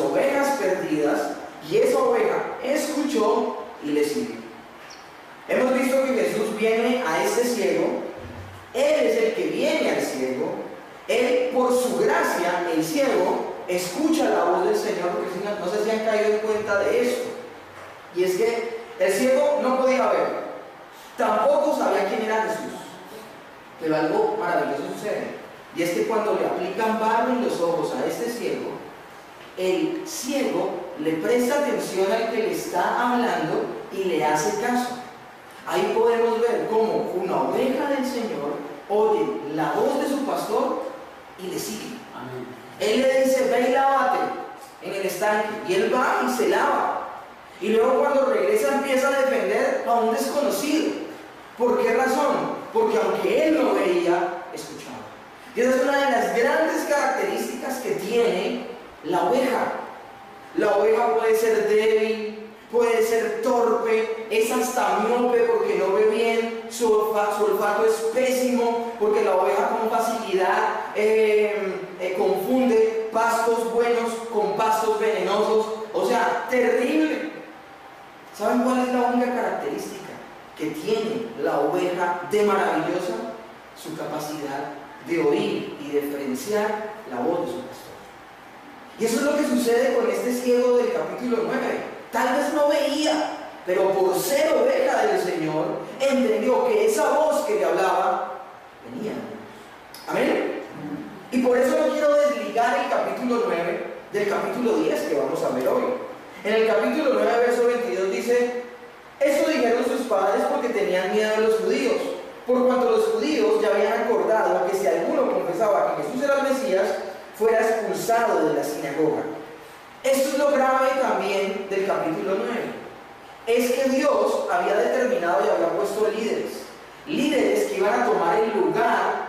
ovejas perdidas, y esa oveja escuchó y le siguió. Hemos visto que Jesús viene a este ciego, Él es el que viene al ciego, Él por su gracia, el ciego, escucha la voz del Señor, porque no sé si han caído en cuenta de esto. Y es que el ciego no podía ver, tampoco sabía quién era Jesús. Pero algo maravilloso sucede, y es que cuando le aplican barro en los ojos a este ciego, el ciego le presta atención al que le está hablando y le hace caso. Ahí podemos ver cómo una oveja del Señor oye la voz de su pastor y le sigue. Amén. Él le dice: ve y lávate en el estanque, y él va y se lava, y luego cuando regresa empieza a defender a un desconocido. ¿Por qué razón? Porque aunque él no veía, escuchaba. Y esa es una de las grandes características que tiene la oveja. La oveja puede ser débil, puede ser torpe, es hasta miope porque no ve bien, su olfato es pésimo, porque la oveja con facilidad confunde pastos buenos con pastos venenosos. O sea, terrible. ¿Saben cuál es la única característica que tiene la oveja de maravillosa? Su capacidad de oír y diferenciar la voz de su pastor. Y eso es lo que sucede con este ciego del capítulo 9. Tal vez no veía, pero por ser oveja del Señor, entendió que esa voz que le hablaba venía. Amén. Y por eso no quiero desligar el capítulo 9 del capítulo 10 que vamos a ver hoy. En el capítulo 9, verso 22 dice: esto dijeron sus padres porque tenían miedo de los judíos, por cuanto los judíos ya habían acordado que si alguno confesaba que Jesús era el Mesías, fuera expulsado de la sinagoga. Esto es lo grave también del capítulo 9. Es que Dios había determinado y había puesto líderes que iban a tomar el lugar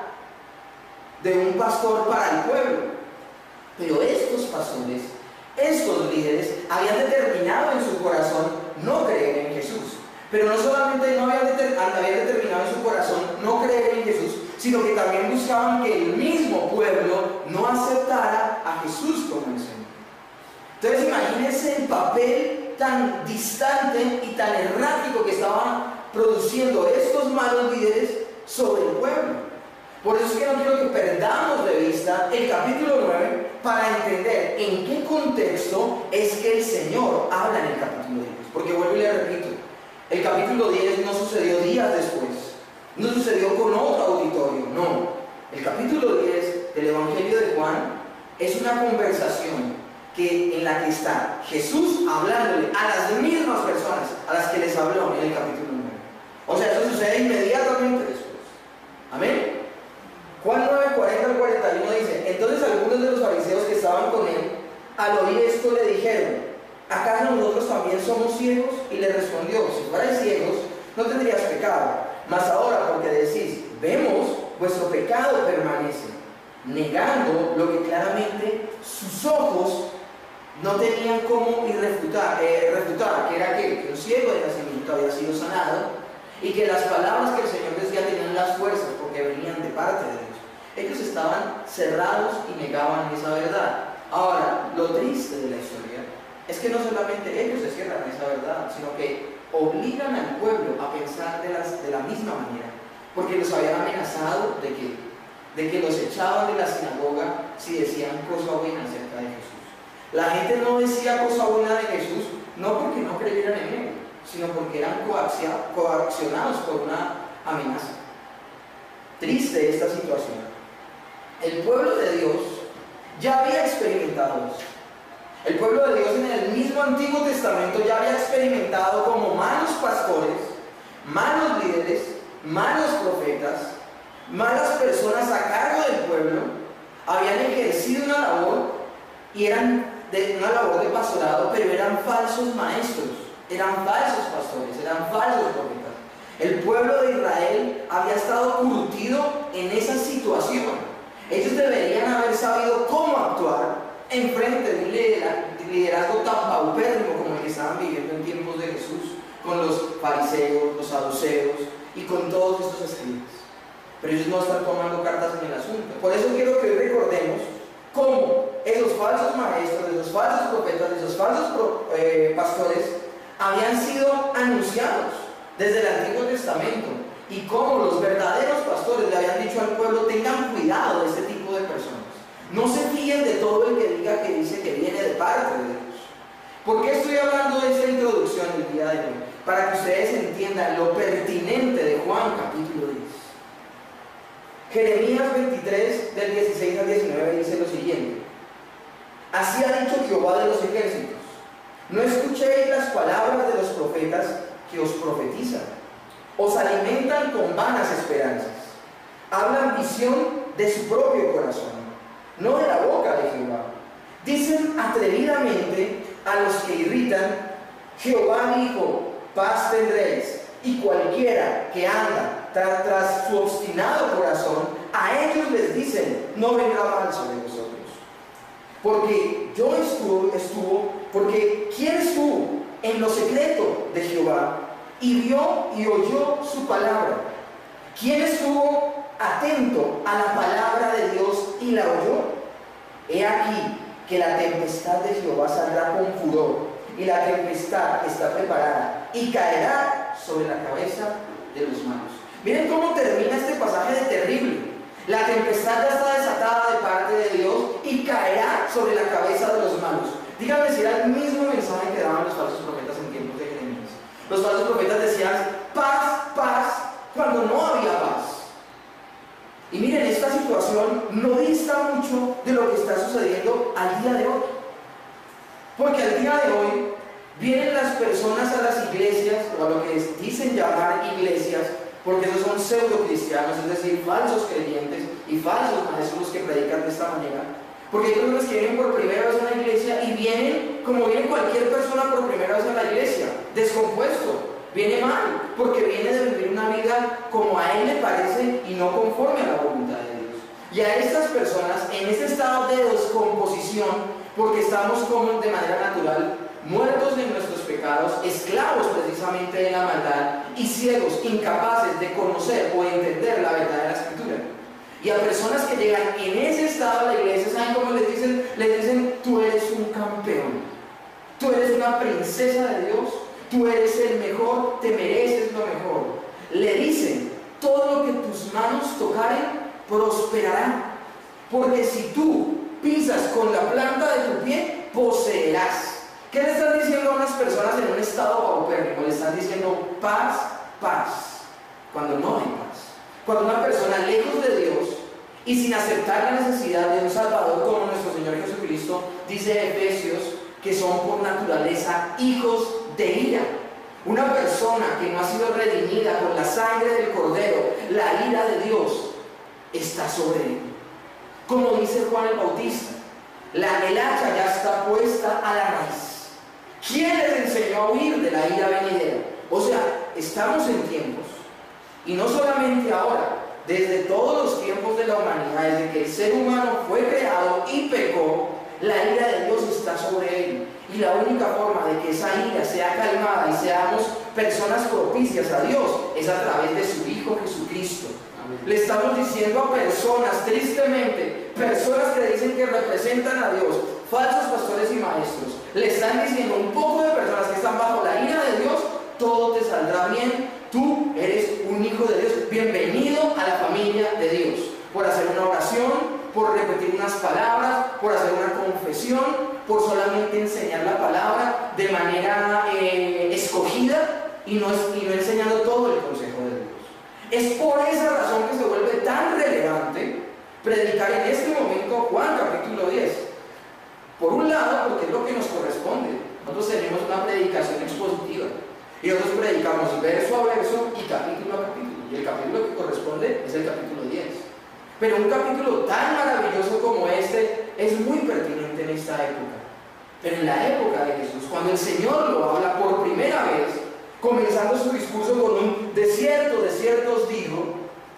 de un pastor para el pueblo. Pero estos pastores, estos líderes, habían determinado en su corazón no creer en Jesús. Pero no solamente no habían determinado en su corazón no creer en Jesús, sino que también buscaban que el mismo pueblo no aceptara a Jesús como el Señor. Entonces imagínense el papel tan distante y tan errático que estaban produciendo estos malos líderes sobre el pueblo. Por eso es que no quiero que perdamos de vista el capítulo 9 para entender en qué contexto es que el Señor habla en el capítulo 10. Porque vuelvo y le repito, el capítulo 10 no sucedió días después, no sucedió con otro auditorio, no. El capítulo 10 del Evangelio de Juan es una conversación en la que está Jesús hablándole a las mismas personas a las que les habló en el capítulo 9. O sea, eso sucede inmediatamente después. Amén. Juan 9, 40 al 41 dice: entonces algunos de los fariseos que estaban con él, al oír esto, le dijeron: ¿acaso nosotros también somos ciegos? Y le respondió: si fuerais ciegos, no tendrías pecado. Mas ahora, porque decís, vemos, vuestro pecado permanece, negando lo que claramente sus ojos no tenían cómo refutar, que era que el ciego de nacimiento había sido sanado, y que las palabras que el Señor decía tenían las fuerzas porque venían de parte de Dios. Ellos estaban cerrados y negaban esa verdad. Ahora, lo triste de la historia es que no solamente ellos se cierran esa verdad, sino que obligan al pueblo a pensar de la misma manera, porque los habían amenazado de que los echaban de la sinagoga si decían cosa buena acerca de Jesús. La gente no decía cosa buena de Jesús no porque no creyeran en él, sino porque eran coaccionados por una amenaza. Triste esta situación. El pueblo de Dios ya había experimentado eso. El pueblo de Dios en el mismo Antiguo Testamento ya había experimentado como malos pastores, malos líderes, malos profetas, malas personas a cargo del pueblo habían ejercido una labor y eran una labor de pastorado, pero eran falsos maestros, eran falsos pastores, eran falsos profetas. El pueblo de Israel había estado curtido en esa situación. Ellos deberían haber sabido cómo actuar en frente de un liderazgo tan paupérrimo como el que estaban viviendo en tiempos de Jesús, con los fariseos, los saduceos y con todos estos escribas. Pero ellos no están tomando cartas en el asunto. Por eso quiero que hoy recordemos cómo esos falsos maestros, esos falsos profetas, esos falsos pastores habían sido anunciados desde el Antiguo Testamento, y cómo los verdaderos pastores le habían dicho al pueblo: tengan cuidado de este tipo de personas, no se fíen de todo el que diga que dice que viene de parte de Dios. ¿Por qué estoy hablando de esta introducción el día de hoy? Para que ustedes entiendan lo pertinente de Juan capítulo 10. Jeremías 23 del 16 al 19 dice lo siguiente: así ha dicho Jehová de los ejércitos, no escuchéis las palabras de los profetas que os profetizan, os alimentan con vanas esperanzas, hablan visión de su propio corazón, no de la boca de Jehová. Dicen atrevidamente a los que irritan: Jehová dijo, paz tendréis. Y cualquiera que anda tras su obstinado corazón, a ellos les dicen: no vendrá mal sobre vosotros. Porque porque ¿quién estuvo en lo secreto de Jehová y vio y oyó su palabra? ¿Quién estuvo atento a la palabra de Dios y la oyó? He aquí que la tempestad de Jehová saldrá con furor, y la tempestad está preparada y caerá sobre la cabeza de los malos. Miren cómo termina este pasaje de terrible. La tempestad ya está desatada de parte de Dios y caerá sobre la cabeza de los malos. Díganme si era el mismo mensaje que daban los falsos profetas en tiempos de Jeremías. Los falsos profetas decían: paz, paz, cuando no había paz. Y miren, esta situación no dista mucho de lo que está sucediendo al día de hoy. Porque al día de hoy vienen las personas a las iglesias, o a lo que dicen llamar iglesias, porque esos son pseudo cristianos, es decir, falsos creyentes y falsos maestros que predican de esta manera. Porque hay personas que vienen por primera vez a la iglesia y vienen como viene cualquier persona por primera vez a la iglesia, descompuesto. Viene mal, porque viene de vivir una vida como a él le parece y no conforme a la voluntad de Dios. Y a estas personas, en ese estado de descomposición, porque estamos como de manera natural muertos en nuestros pecados, esclavos precisamente de la maldad y ciegos, incapaces de conocer o entender la verdad de la Escritura. Y a personas que llegan en ese estado a la iglesia, ¿saben cómo les dicen? Les dicen: tú eres un campeón, tú eres una princesa de Dios, tú eres el mejor, te mereces lo mejor. Le dicen: todo lo que tus manos tocaren prosperará, porque si tú pisas con la planta de tu pie, poseerás. ¿Qué le están diciendo a unas personas en un estado paupérrimo? Le están diciendo: paz, paz, cuando no hay paz. Cuando una persona lejos de Dios y sin aceptar la necesidad de un Salvador como nuestro Señor Jesucristo, dice Efesios que son por naturaleza hijos de ira. Una persona que no ha sido redimida con la sangre del Cordero, la ira de Dios está sobre él. Como dice Juan el Bautista, el hacha ya está puesta a la raíz. ¿Quién les enseñó a huir de la ira venidera? O sea, estamos en tiempos, y no solamente ahora, desde todos los tiempos de la humanidad, desde que el ser humano fue creado y pecó, la ira de Dios está sobre él. Y la única forma de que esa ira sea calmada y seamos personas propicias a Dios es a través de su Hijo Jesucristo. Le estamos diciendo a personas, tristemente, personas que dicen que representan a Dios, falsos pastores y maestros, le están diciendo a un poco de personas que están bajo la ira de Dios: todo te saldrá bien, tú eres un hijo de Dios, bienvenido a la familia de Dios. Por hacer una oración, por repetir unas palabras, por hacer una confesión, por solamente enseñar la palabra de manera escogida y no enseñando todo el consejo de Dios. Es por esa razón que se vuelve tan relevante predicar en este momento Juan capítulo 10. Por un lado, porque es lo que nos corresponde. Nosotros tenemos una predicación expositiva y nosotros predicamos verso a verso y capítulo a capítulo. Y el capítulo que corresponde es el capítulo 10. Pero un capítulo tan maravilloso como este es muy pertinente en esta época. Pero en la época de Jesús, cuando el Señor lo habla por primera vez, comenzando su discurso con un de ciertos dijo,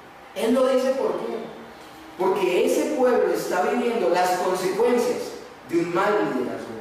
Él lo dice ¿por qué? Porque ese pueblo está viviendo las consecuencias de un mal liderazgo.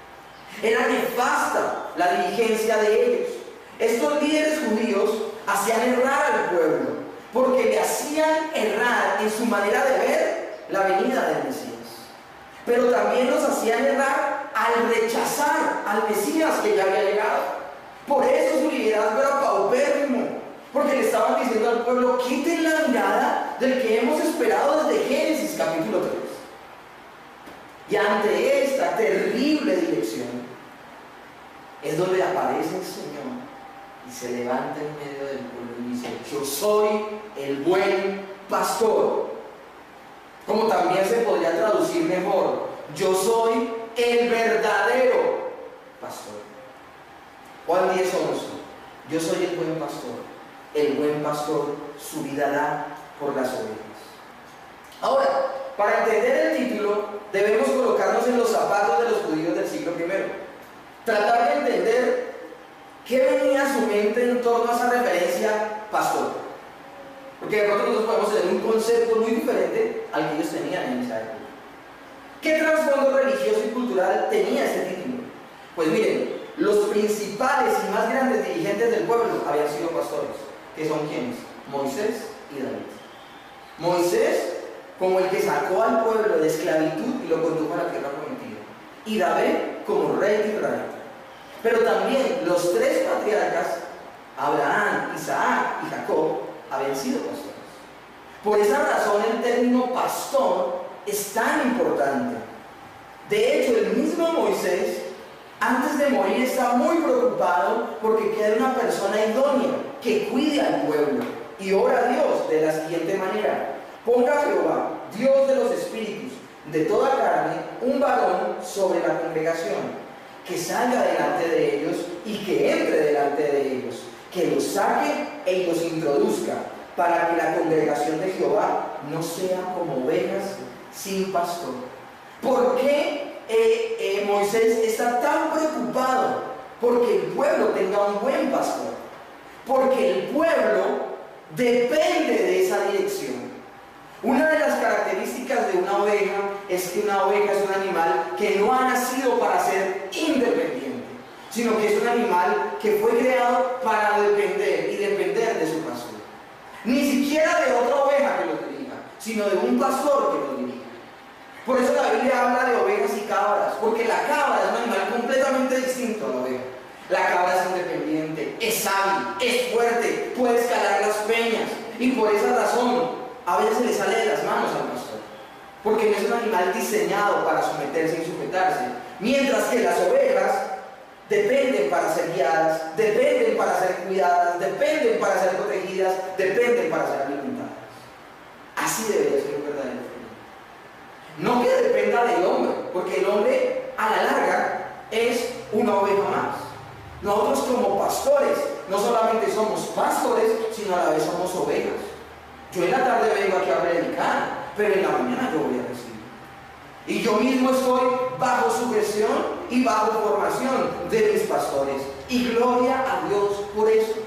Era nefasta la diligencia de ellos. Estos líderes judíos hacían errar al pueblo, porque le hacían errar en su manera de ver la venida del Mesías. pero también los hacían errar al rechazar al Mesías que ya había llegado. Por eso su liderazgo era paupérrimo, porque le estaban diciendo al pueblo: quiten la mirada del que hemos esperado desde Génesis capítulo 3. Y ante esta terrible dirección es donde aparece el Señor y se levanta en medio del pueblo y dice: yo soy el buen pastor. Como también se podría traducir mejor: yo soy el verdadero pastor. Juan 10:11. Yo soy el buen pastor. El buen pastor su vida da por las ovejas. Ahora, para entender el título, debemos colocarnos en los zapatos de los judíos del siglo I. Tratar de entender qué venía a su mente en torno a esa referencia pastor. Porque de pronto nosotros podemos tener un concepto muy diferente al que ellos tenían en esa época. ¿Qué trasfondo religioso y cultural tenía este título? Pues miren, los principales y más grandes dirigentes del pueblo habían sido pastores. ¿Que son quiénes? Moisés y David. Moisés, como el que sacó al pueblo de esclavitud y lo condujo a la tierra prometida. Y David, como rey de Israel. Pero también los tres patriarcas, Abraham, Isaac y Jacob, habían sido pastores. Por esa razón el término pastor es tan importante. De hecho, el mismo Moisés, antes de morir, está muy preocupado porque quede una persona idónea que cuide al pueblo, y ora a Dios de la siguiente manera: ponga Jehová, Dios de los espíritus, de toda carne, un varón sobre la congregación, que salga delante de ellos y que entre delante de ellos, que los saque y los introduzca, para que la congregación de Jehová no sea como ovejas sin pastor. ¿Por qué Moisés está tan preocupado? Porque el pueblo tenga un buen pastor. Porque el pueblo depende de esa dirección. Una de las características de una oveja es que una oveja es un animal que no ha nacido para ser independiente, sino que es un animal que fue creado para depender y depender de su pastor. Ni siquiera de otra oveja que lo dirija, sino de un pastor que lo dirija. Por eso la Biblia habla de ovejas y cabras, porque la cabra es un animal completamente distinto a la oveja. La cabra es independiente, es hábil, es fuerte, puede escalar las peñas, y por esa razón a veces se le sale de las manos al pastor, porque no es un animal diseñado para someterse y sujetarse, mientras que las ovejas dependen para ser guiadas, dependen para ser cuidadas, dependen para ser protegidas, dependen para ser alimentadas. Así debería ser un verdadero feliz. No que dependa del hombre, porque el hombre a la larga es una oveja más. Nosotros como pastores no solamente somos pastores, sino a la vez somos ovejas. Yo en la tarde vengo aquí a predicar, pero en la mañana yo voy a recibir. Y yo mismo estoy bajo sujeción y bajo formación de mis pastores. Y gloria a Dios por eso.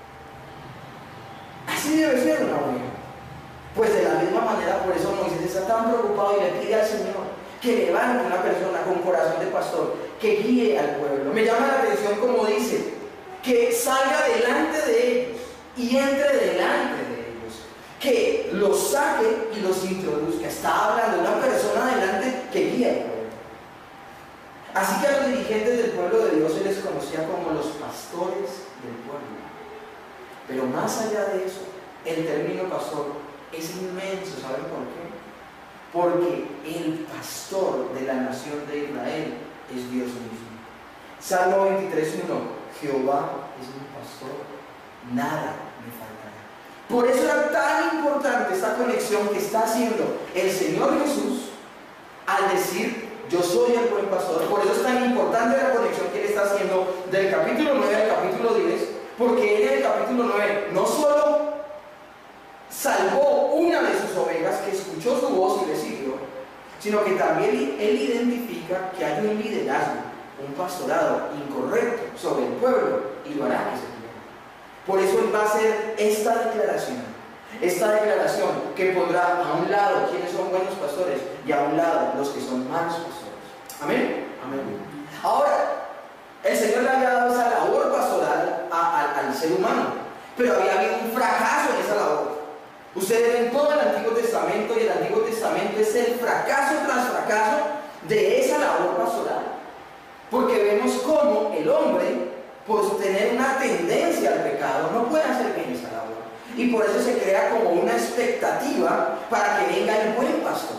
Así debe ser una oveja. Pues de la misma manera, por eso Moisés está tan preocupado y le pide al Señor que levante una persona con corazón de pastor, que guíe al pueblo. Me llama la atención como dice, que salga delante de ellos y entre delante de ellos, que los saque y los introduzca. Está hablando de una persona delante que guía al pueblo. Así que a los dirigentes del pueblo de Dios se les conocía como los pastores del pueblo. Pero más allá de eso, el término pastor es inmenso. ¿Saben por qué? Porque el pastor de la nación de Israel es Dios mismo. Salmo 23:1: Jehová es mi pastor, nada me faltará. Por eso era tan importante esta conexión que está haciendo el Señor Jesús al decir: yo soy el buen pastor. Por eso es tan importante la conexión que Él está haciendo del capítulo 9 al capítulo 10, porque Él en el capítulo 9 no solo salvó una de sus ovejas que escuchó su voz y le siguió, sino que también Él identifica que hay un liderazgo, un pastorado incorrecto sobre el pueblo, y lo hará que se pierda. Por eso Él va a hacer esta declaración que pondrá a un lado quienes son buenos pastores y a un lado los que son malos pastores. ¿Amén? Amén. Ahora, el Señor le había dado esa labor pastoral al ser humano, pero había habido un fracaso en esa labor. Ustedes ven todo el Antiguo Testamento, y el Antiguo Testamento es el fracaso tras fracaso de esa labor pastoral. Porque vemos cómo el hombre, por tener una tendencia al pecado, no puede hacer bien esa labor. Y por eso se crea como una expectativa para que venga el buen pastor.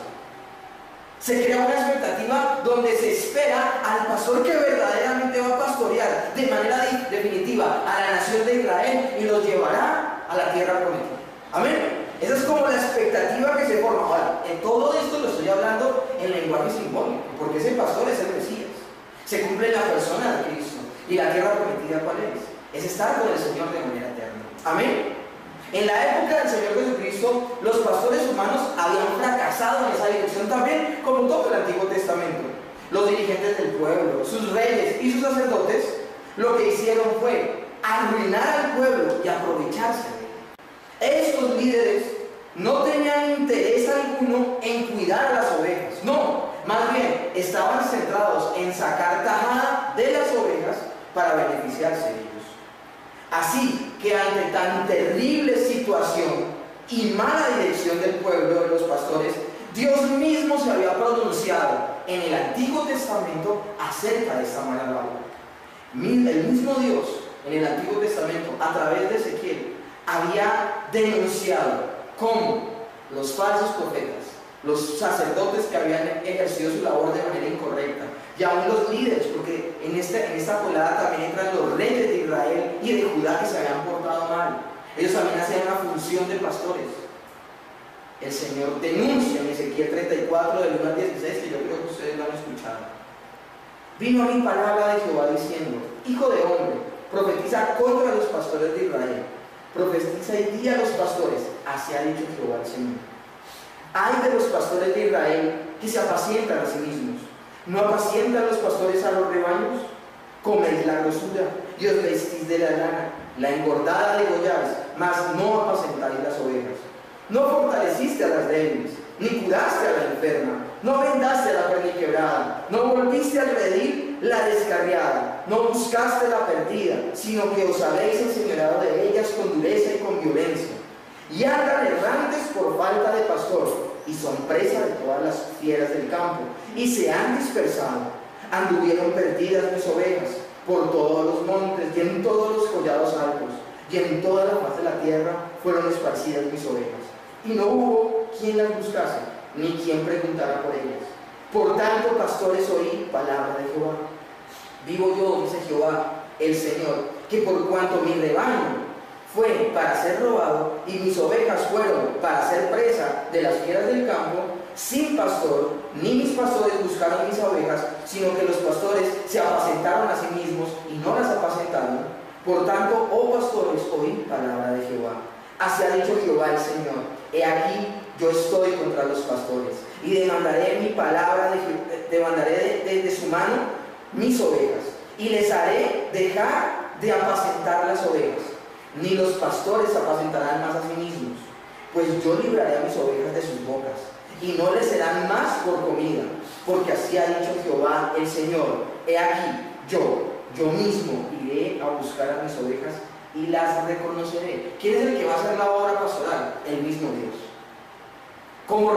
Se crea una expectativa donde se espera al pastor que verdaderamente va a pastorear de manera definitiva a la nación de Israel y los llevará a la tierra prometida. Amén. Esa es como la expectativa que se forma. Ahora, en todo esto lo estoy hablando en lenguaje simbólico, porque ese pastor es el Mesías. Se cumple en la persona de Cristo. ¿Y la tierra prometida cuál es? Es estar con el Señor de manera eterna. Amén. En la época del Señor Jesucristo, los pastores humanos habían fracasado en esa dirección también, como todo el Antiguo Testamento. Los dirigentes del pueblo, sus reyes y sus sacerdotes, lo que hicieron fue arruinar al pueblo y aprovecharse de él. Estos líderes no tenían interés alguno en cuidar a las ovejas, no, más bien estaban centrados en sacar tajada de las ovejas para beneficiarse de ellos. Así que ante tan terrible situación y mala dirección del pueblo de los pastores, Dios mismo se había pronunciado en el Antiguo Testamento acerca de esta mala labor. El mismo Dios en el Antiguo Testamento, a través de Ezequiel, había denunciado cómo los falsos profetas, los sacerdotes que habían ejercido su labor de manera incorrecta, y aún los líderes, porque en esta colada también entran los reyes de Israel y de Judá que se habían portado mal. Ellos también hacían una función de pastores. El Señor denuncia en Ezequiel 34, del 1 al 16, que yo creo que ustedes lo han escuchado. Vino a mi palabra de Jehová diciendo: Hijo de hombre, profetiza contra los pastores de Israel. Profetiza y di a los pastores: así ha dicho Jehová el Señor. Ay de los pastores de Israel que se apacientan a sí mismos. ¿No apacientan los pastores a los rebaños? Coméis la grosura y os vestís de la lana, la engordada degolláis, mas no apacentáis las ovejas. No fortaleciste a las débiles, ni curaste a la enferma, no vendaste a la perniquebrada, no volviste a redil la descarriada, no buscaste la perdida, sino que os habéis enseñoreado de ellas con dureza y con violencia. Y andan errantes por falta de pastor, y son presa de todas las fieras del campo, y se han dispersado. Anduvieron perdidas mis ovejas por todos los montes y en todos los collados altos, y en toda la faz de la tierra fueron esparcidas mis ovejas. Y no hubo quien las buscase, ni quien preguntara por ellas. Por tanto, pastores, oí palabra de Jehová. Vivo yo, dice Jehová, el Señor, que por cuanto mi rebaño fue para ser robado y mis ovejas fueron para ser presa de las fieras del campo, sin pastor, ni mis pastores buscaron mis ovejas, sino que los pastores se apacentaron a sí mismos y no las apacentaron. Por tanto, oh pastores, oí palabra de Jehová. Así ha dicho Jehová el Señor: he aquí, yo estoy contra los pastores, y demandaré mi palabra, demandaré de su mano mis ovejas, y les haré dejar de apacentar las ovejas. Ni los pastores apacentarán más a sí mismos, pues yo libraré a mis ovejas de sus bocas, y no les serán más por comida, porque así ha dicho Jehová el Señor: he aquí, yo mismo iré a buscar a mis ovejas y las reconoceré. ¿Quién es el que va a hacer la obra pastoral? El mismo Dios. Como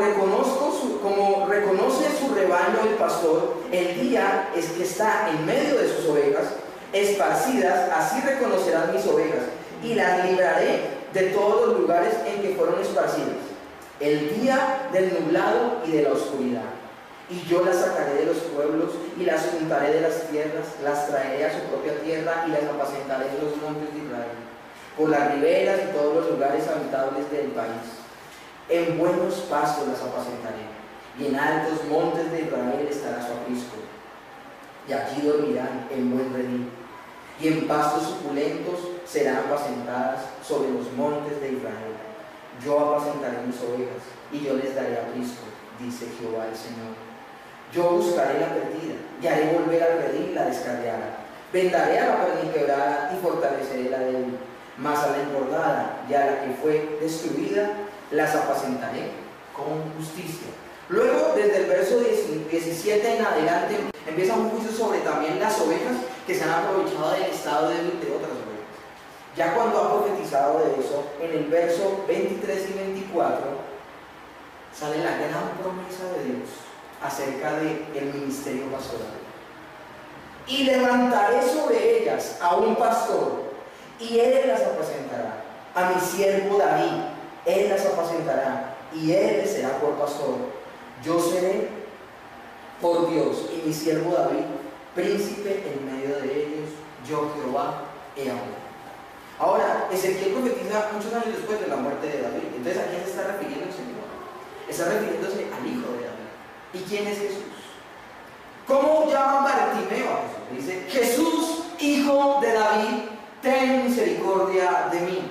reconoce su rebaño el pastor, el día es que está en medio de sus ovejas esparcidas, así reconocerán mis ovejas, y las libraré de todos los lugares en que fueron esparcidas, el día del nublado y de la oscuridad. Y yo las sacaré de los pueblos y las juntaré de las tierras, las traeré a su propia tierra y las apacentaré en los montes de Israel, por las riberas y todos los lugares habitables del país. En buenos pastos las apacentaré, y en altos montes de Israel estará su aprisco, y allí dormirán en buen redil, y en pastos suculentos serán apacentadas sobre los montes de Israel. Yo apacentaré mis ovejas, y yo les daré aprisco, dice Jehová el Señor. Yo buscaré la perdida, y haré volver al redil la descarriada. Vendaré a la perniquebrada y fortaleceré la débil. Mas a la engordada y a la que fue destruida, las apacentaré con justicia. Luego, desde el verso 17 en adelante, empieza un juicio sobre también las ovejas que se han aprovechado del estado de otras ovejas. Ya cuando ha profetizado de eso, en el verso 23 y 24, sale la gran promesa de Dios acerca del ministerio pastoral. Y levantaré sobre ellas a un pastor, y él las apacentará. A mi siervo David, él las apacentará, y él les será por pastor. Yo seré por Dios, y mi siervo David, príncipe en medio de ellos. Yo Jehová he hablado. Ahora, Ezequiel profetiza muchos años después de la muerte de David. Entonces, ¿a quién se está refiriendo el Señor? Está refiriéndose al hijo de David. ¿Y quién es Jesús? ¿Cómo llama Bartimeo a Jesús? Dice: Jesús, hijo de David, ten misericordia de mí.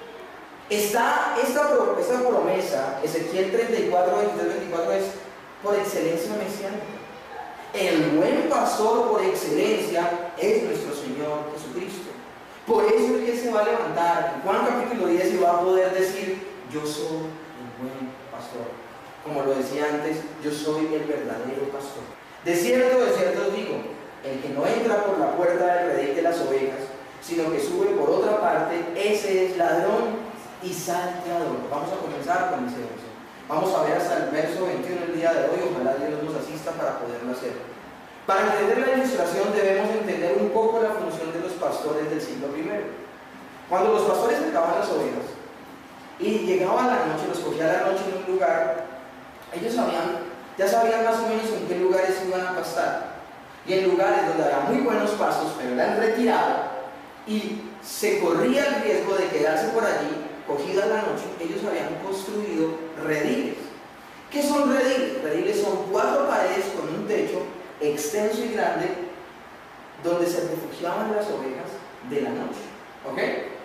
Esta promesa, Ezequiel 34, 23, 24, es por excelencia mesiánica. El buen pastor por excelencia es nuestro Señor Jesucristo. Por eso es que Él se va a levantar en Juan capítulo 10 y va a poder decir: yo soy el buen pastor. Como lo decía antes, yo soy el verdadero pastor. De cierto os digo, el que no entra por la puerta del redil de las ovejas, sino que sube por otra parte, ese es ladrón y salteador. Vamos a comenzar con ese verso. Vamos a ver hasta el verso 21 el día de hoy. Ojalá Dios nos asista para poderlo hacer. Para entender la ilustración debemos entender un poco la función de los pastores del siglo I. Cuando los pastores sacaban las ovejas y llegaba la noche, los cogía la noche en un lugar, ellos ya sabían más o menos en qué lugares iban a pastar. Y en lugares donde había muy buenos pastos, pero eran retirados, y se corría el riesgo de quedarse por allí, cogida la noche, ellos habían construido rediles. ¿Qué son rediles? Rediles son 4 paredes con un techo extenso y grande donde se refugiaban las ovejas de la noche. ¿Ok?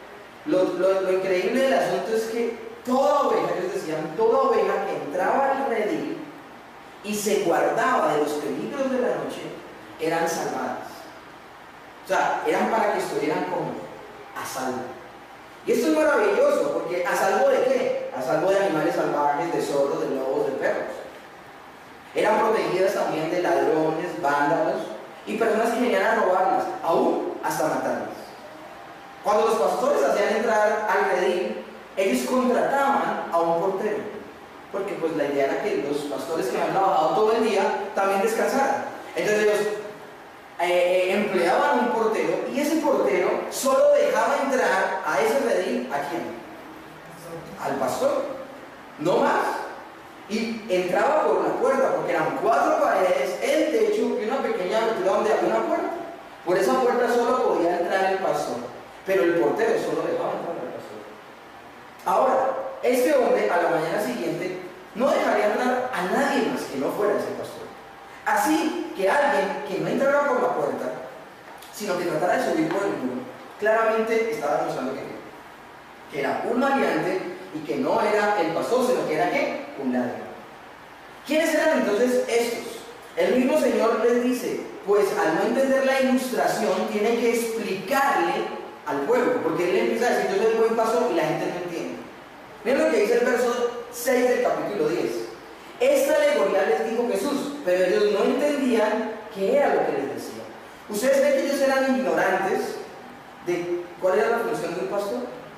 Lo increíble del asunto es que toda oveja, ellos decían, toda oveja que entraba al redil y se guardaba de los peligros de la noche, eran salvadas. O sea, eran para que estuvieran como a salvo. Y esto es maravilloso, porque ¿a salvo de qué? A salvo de animales salvajes, de zorros, de lobos, de perros. Eran protegidas también de ladrones, vándalos y personas que venían a robarlas, aún hasta matarlas. Cuando los pastores hacían entrar al redil, ellos contrataban a un portero, porque pues la idea era que los pastores que habían trabajado todo el día también descansaran. Entonces ellos empleaban un portero, y ese portero solo dejaba entrar a ese redil ¿a quién? Al pastor, no más. Y entraba por la puerta, porque eran 4 paredes, el techo y una pequeña abertura donde había una puerta. Por esa puerta solo podía entrar el pastor, pero el portero solo dejaba entrar al pastor. Ahora, este hombre a la mañana siguiente no dejaría entrar a nadie más que no fuera ese pastor. Así que alguien que no entrara por la puerta, sino que tratara de subir por el muro, claramente estaba demostrando que era un maleante y que no era el pastor, sino que era ¿qué? Un ladrón. ¿Quiénes eran entonces estos? El mismo Señor les dice, pues al no entender la ilustración, tiene que explicarle al pueblo, porque él empieza a decir: yo soy el buen pastor, y la gente no entiende. Miren lo que dice el verso 6 del capítulo 10. Esta alegoría les dijo Jesús, pero ellos no entendían qué era lo que les decía. ¿Ustedes creen que ellos eran ignorantes de cuál era la función de un pastor?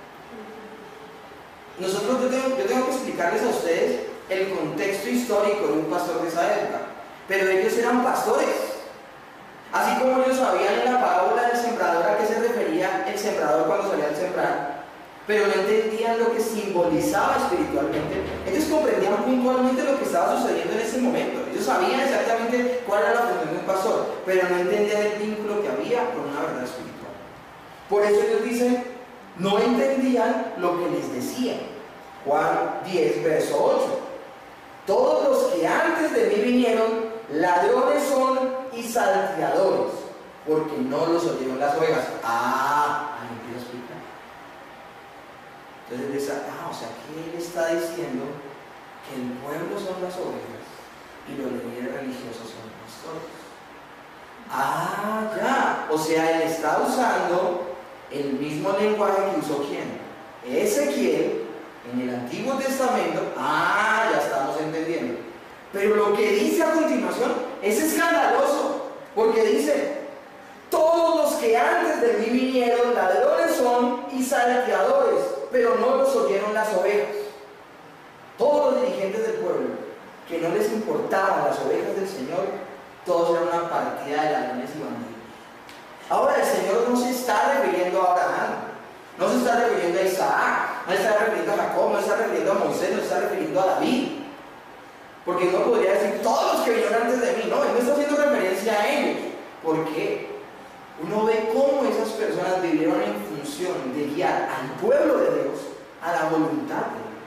Yo tengo que explicarles a ustedes el contexto histórico de un pastor de esa época, pero ellos eran pastores. Así como ellos sabían en la parábola del sembrador a qué se refería el sembrador cuando salía a sembrar, pero no entendían lo que simbolizaba espiritualmente. Ellos comprendían puntualmente lo que estaba sucediendo en ese momento. Ellos sabían exactamente cuál era la función de un pastor, pero no entendían el vínculo que había con una verdad espiritual. Por eso ellos dicen, no entendían lo que les decía. Juan 10, verso 8. Todos los que antes de mí vinieron, ladrones son y salteadores, porque no los oyeron las ovejas. Alguien quiere explicar. Entonces, o sea que él está diciendo que el pueblo son las ovejas y los líderes religiosos son los pastores. Ya. O sea, él está usando el mismo lenguaje que usó ¿quién? Ezequiel en el Antiguo Testamento. Ya estamos entendiendo. Pero lo que dice a continuación es escandaloso, porque dice: todos los que antes de mí vinieron, ladrones son y salteadores, pero no los oyeron las ovejas. Todos los dirigentes del pueblo, que no les importaban las ovejas del Señor, todos eran una partida de ladrones y bandidos. Ahora el Señor no se está refiriendo a Abraham, no se está refiriendo a Isaac, no se está refiriendo a Jacob, no se está refiriendo a Moisés, no se está refiriendo a David. Porque uno podría decir todos los que vinieron antes de mí. No, él no está haciendo referencia a ellos. ¿Por qué? Uno ve cómo esas personas vivieron en función de guiar al pueblo de Dios a la voluntad de Dios.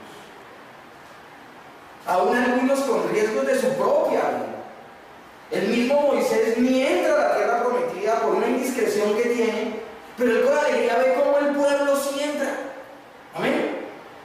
Aún algunos con riesgos de su propia vida. El mismo Moisés ni entra a la tierra prometida por una indiscreción que tiene, pero él con alegría ve cómo el pueblo sí entra. Amén.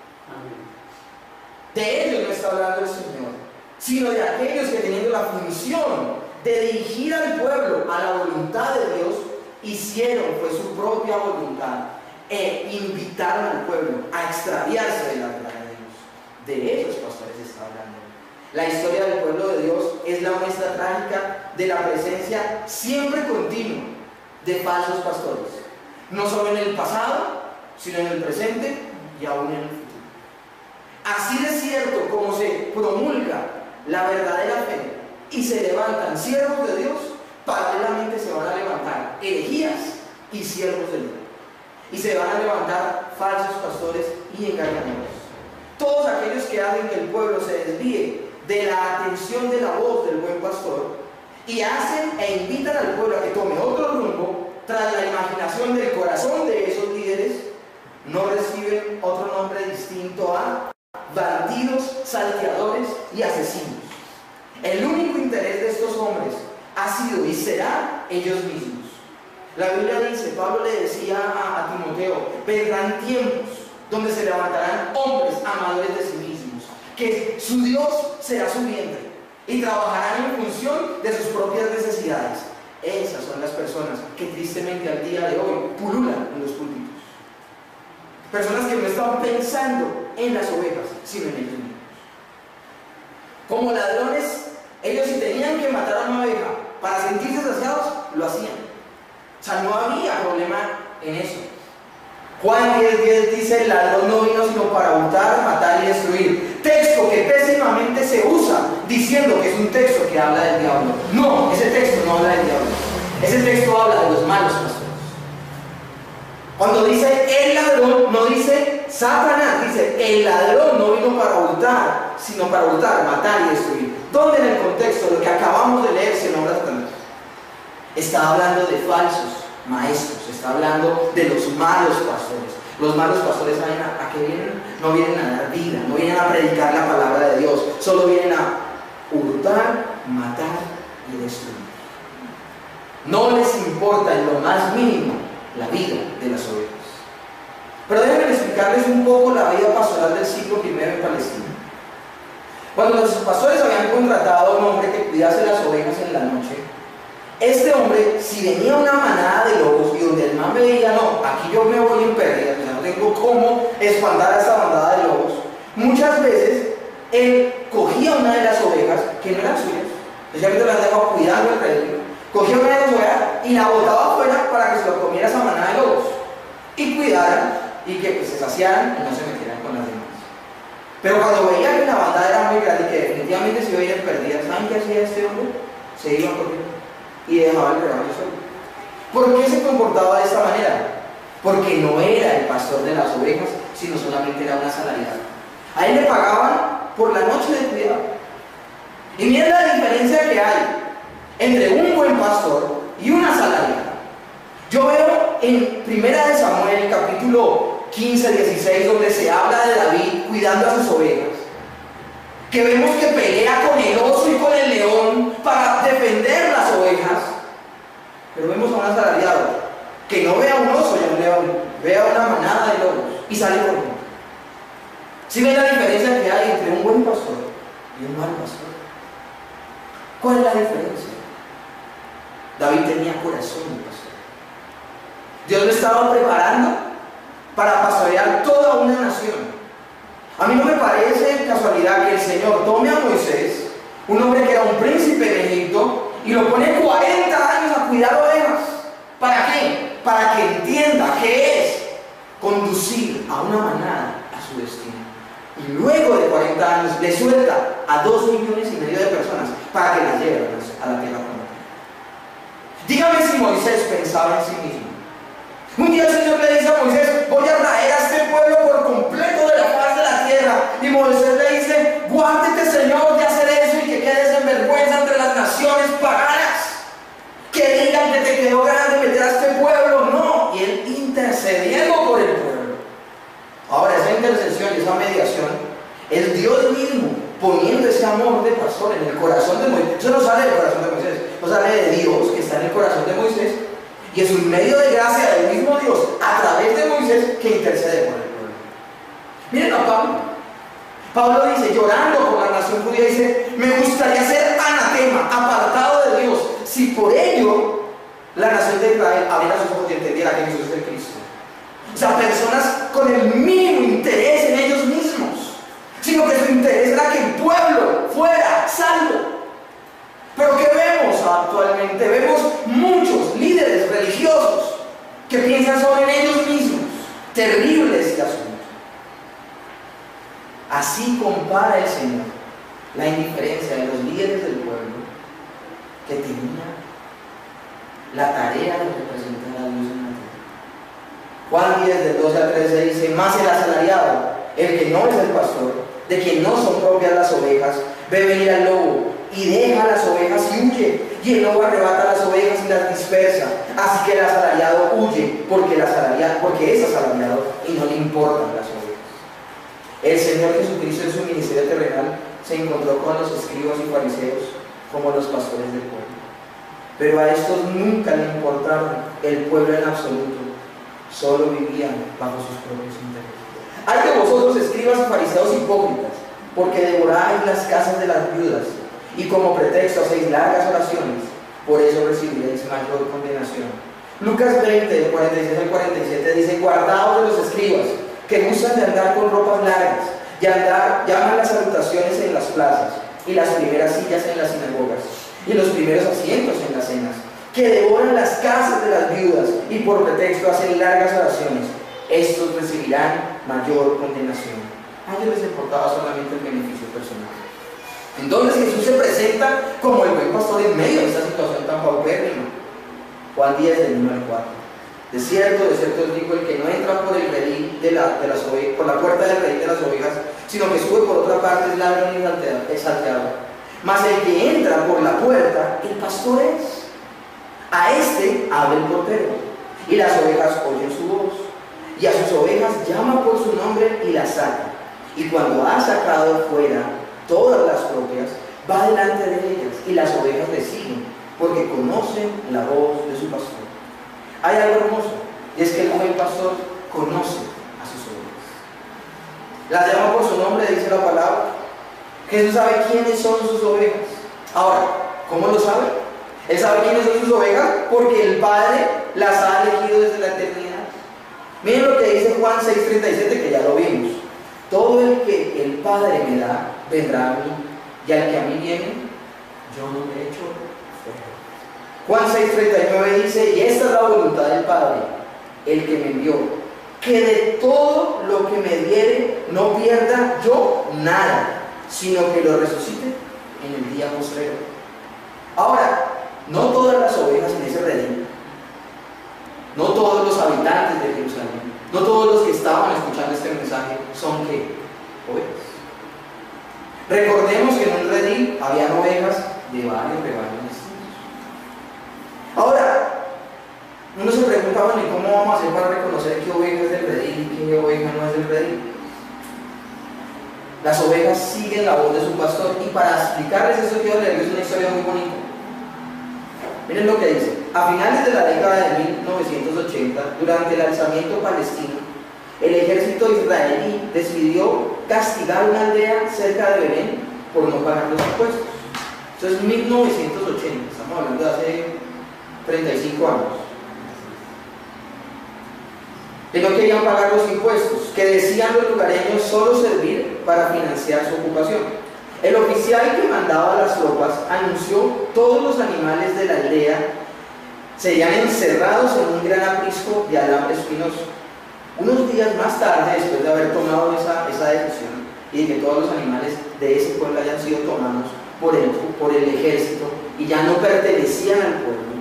De ellos no está hablando el Señor, sino de aquellos que teniendo la función de dirigir al pueblo a la voluntad de Dios, hicieron pues su propia voluntad e invitaron al pueblo a extraviarse de la verdad de Dios. De esos pastores está hablando. La historia del pueblo de Dios es la muestra trágica de la presencia siempre continua de falsos pastores, no solo en el pasado, sino en el presente y aún en el futuro. Así de cierto como se promulga la verdadera fe y se levantan siervos de Dios, paralelamente se van a levantar herejías y siervos de Dios. Y se van a levantar falsos pastores y engañadores. Todos aquellos que hacen que el pueblo se desvíe de la atención de la voz del buen pastor y hacen e invitan al pueblo a que tome otro rumbo tras la imaginación del corazón de esos líderes, no reciben otro nombre distinto a bandidos, salteadores y asesinos. El único interés de estos hombres ha sido y será ellos mismos. La Biblia dice, Pablo le decía a Timoteo, vendrán tiempos donde se levantarán hombres amadores de sí mismos, que su Dios será su vientre y trabajarán en función de sus propias necesidades. Esas son las personas que tristemente al día de hoy pululan en los púlpitos. Personas que no están pensando en las ovejas, sino en ellos mismos. Como ladrones, ellos si tenían que matar a una oveja para sentirse saciados, lo hacían. O sea, no había problema en eso. Juan 10:10 dice, el ladrón no vino sino para hurtar, matar y destruir. Texto que pésimamente se usa diciendo que es un texto que habla del diablo. No, ese texto no habla del diablo. Ese texto habla de los malos pastores. Cuando dice el ladrón, no dice Satanás, dice el ladrón no vino para hurtar, sino para hurtar, matar y destruir. ¿Dónde en el contexto lo que acabamos de leer se nombra Satanás? Está hablando de falsos maestros, está hablando de los malos pastores. Los malos pastores, ¿saben a qué vienen? No vienen a dar vida, no vienen a predicar la palabra de Dios, solo vienen a hurtar, matar y destruir. No les importa en lo más mínimo la vida de las ovejas. Pero déjenme explicarles un poco la vida pastoral del siglo I en Palestina. Cuando los pastores habían contratado a un hombre que cuidase las ovejas en la noche, este hombre, si venía una manada de lobos y donde el man veía, no, aquí yo me voy en pérdida, no tengo cómo espantar a esta bandada de lobos, muchas veces él cogía una de las ovejas que no eran suyas, especialmente las dejaba cuidando el redil, cogía una de las ovejas y la botaba afuera para que se lo comiera esa manada de lobos y cuidaran y que pues, se saciaran y no se metieran con las demás. Pero cuando veía que la bandada era muy grande y que definitivamente se iba a ir en pérdida, ¿saben qué hacía este hombre? Se iba corriendo y dejaba el rebaño solo. ¿Por qué se comportaba de esta manera? Porque no era el pastor de las ovejas, sino solamente era un asalariado. A él le pagaban por la noche de cuidado. Y miren la diferencia que hay entre un buen pastor y un asalariado. Yo veo en 1 Samuel capítulo 15-16 donde se habla de David cuidando a sus ovejas, que vemos que pelea con el oso y con el león para defender las ovejas, pero vemos a un asalariado que no ve a un oso y a un león, ve a una manada de lobos y sale corriendo. ¿Sí ven la diferencia que hay entre un buen pastor y un mal pastor? ¿Cuál es la diferencia? David tenía corazón de pastor. Dios lo estaba preparando para pastorear toda una nación. A mí no me parece casualidad que el Señor tome a Moisés, un hombre que era un príncipe de Egipto, y lo pone 40 años a cuidar ovejas. ¿Para qué? Para que entienda qué es conducir a una manada a su destino. Y luego de 40 años le suelta a 2,5 millones de personas para que las lleven a la tierra prometida. Dígame si Moisés pensaba en sí mismo. Un día el Señor le dice a Moisés: voy a traer a este pueblo por completo de la faz de la tierra. Y Moisés le dice: guárdate, Señor, de hacer eso y que quedes en vergüenza entre las naciones paganas, que digan que te quedó ganas de meter a este pueblo. No, y él intercediendo por el pueblo. Ahora, esa intercesión y esa mediación, es Dios mismo poniendo ese amor de pastor en el corazón de Moisés. Eso no sale del corazón de Moisés, no sale de Dios que está en el corazón de Moisés, y es un medio de gracia del mismo Dios a través de Moisés que intercede por el pueblo. Miren a Pablo. Pablo dice, llorando por la nación judía, dice: me gustaría ser anatema, apartado de Dios, si por ello la nación de Israel abriera sus ojos y entendiera que Jesús es el Cristo. O sea, personas con el mínimo interés en ellos mismos, sino que su interés era que el pueblo fuera salvo. Pero ¿qué vemos actualmente? Vemos muchos líderes religiosos que piensan solo en ellos mismos. Terrible este asunto. Así compara el Señor la indiferencia de los líderes del pueblo que tenían la tarea de representar a Dios en la tierra. Juan 10, del 12 al 13 dice: más el asalariado, el que no es el pastor, de quien no son propias las ovejas, ve venir al lobo y deja las ovejas y huye, y el lobo arrebata las ovejas y las dispersa. Así que el asalariado huye porque es asalariado y no le importan las ovejas. El Señor Jesucristo en su ministerio terrenal se encontró con los escribas y fariseos como los pastores del pueblo, pero a estos nunca le importaron el pueblo en absoluto, solo vivían bajo sus propios intereses. Hay de vosotros, escribas y fariseos hipócritas, porque devoráis las casas de las viudas y como pretexto hacéis largas oraciones, por eso recibiréis mayor condenación. Lucas 20, del 46 al 47 dice: guardaos de los escribas, que gustan de andar con ropas largas, y llaman las salutaciones en las plazas, y las primeras sillas en las sinagogas, y los primeros asientos en las cenas, que devoran las casas de las viudas, y por pretexto hacen largas oraciones. Estos recibirán mayor condenación. A ellos les importaba solamente el beneficio personal. Entonces Jesús se presenta como el buen pastor en medio de esta situación tan paupérrima. Juan 10, del 1 al 4. De cierto os digo, el que no entra por el redil de las ovejas, por la puerta del redil de las ovejas, sino que sube por otra parte, es ladrón y salteador. Mas el que entra por la puerta, el pastor es. A este abre el portero, y las ovejas oyen su voz, y a sus ovejas llama por su nombre y las saca. Y cuando ha sacado fuera todas las propias, va delante de ellas, y las ovejas le siguen, porque conocen la voz de su pastor. Hay algo hermoso, y es que el buen pastor conoce a sus ovejas. Las llama por su nombre, dice la palabra. Jesús sabe quiénes son sus ovejas. Ahora, ¿cómo lo sabe? Él sabe quiénes son sus ovejas porque el Padre las ha elegido desde la eternidad. Miren lo que dice Juan 6:37, que ya lo vimos. Todo el que el Padre me da, vendrá a mí, y al que a mí viene, yo no le echo fuera. Juan 6:39 dice: y esta es la voluntad del Padre, el que me envió, que de todo lo que me diere no pierda yo nada, sino que lo resucite en el día postrero. Ahora, no todas las ovejas en ese redil, no todos los habitantes de Jerusalén, no todos los que estaban escuchando este mensaje son ¿qué? Ovejas. Recordemos que en un redil habían ovejas de varios rebaños distintos. Ahora, uno se pregunta: bueno, ¿y cómo vamos a hacer para reconocer qué oveja es del redil y qué oveja no es del redil? Las ovejas siguen la voz de su pastor, y para explicarles eso quiero leerles una historia muy bonita. Miren lo que dice: a finales de la década de 1980, durante el alzamiento palestino, el ejército israelí decidió castigar una aldea cerca de Belén por no pagar los impuestos. Eso es 1980, estamos hablando de hace 35 años. Que no querían pagar los impuestos, que decían los lugareños solo servir para financiar su ocupación. El oficial que mandaba las tropas anunció: todos los animales de la aldea serían encerrados en un gran aprisco de alambre espinoso. Unos días más tarde, después de haber tomado esa decisión, y de que todos los animales de ese pueblo hayan sido tomados por el ejército y ya no pertenecían al pueblo.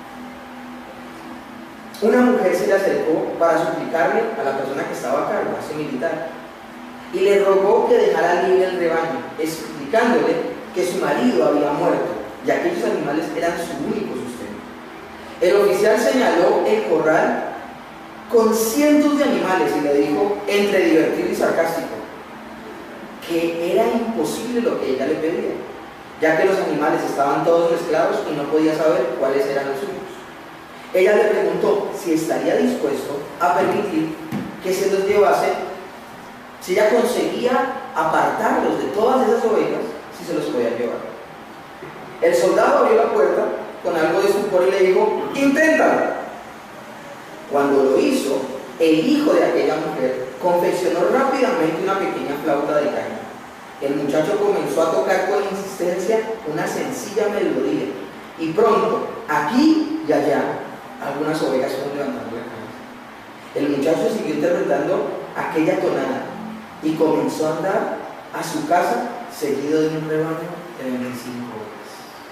Una mujer se le acercó para suplicarle a la persona que estaba a cargo, a ese militar, y le rogó que dejara libre el rebaño, explicándole que su marido había muerto y aquellos animales eran su único sustento. El oficial señaló el corral con cientos de animales y le dijo, entre divertido y sarcástico, que era imposible lo que ella le pedía, ya que los animales estaban todos mezclados y no podía saber cuáles eran los suyos. Ella le preguntó si estaría dispuesto a permitir que se los llevase, si ella conseguía apartarlos de todas esas ovejas, si se los podía llevar. El soldado abrió la puerta con algo de estupor y le dijo, inténtalo. Cuando lo hizo, el hijo de aquella mujer confeccionó rápidamente una pequeña flauta de caña. El muchacho comenzó a tocar con insistencia una sencilla melodía y pronto, aquí y allá, algunas ovejas fueron levantando la cabeza. El muchacho siguió interpretando aquella tonada y comenzó a andar a su casa seguido de un rebaño de 25 ovejas.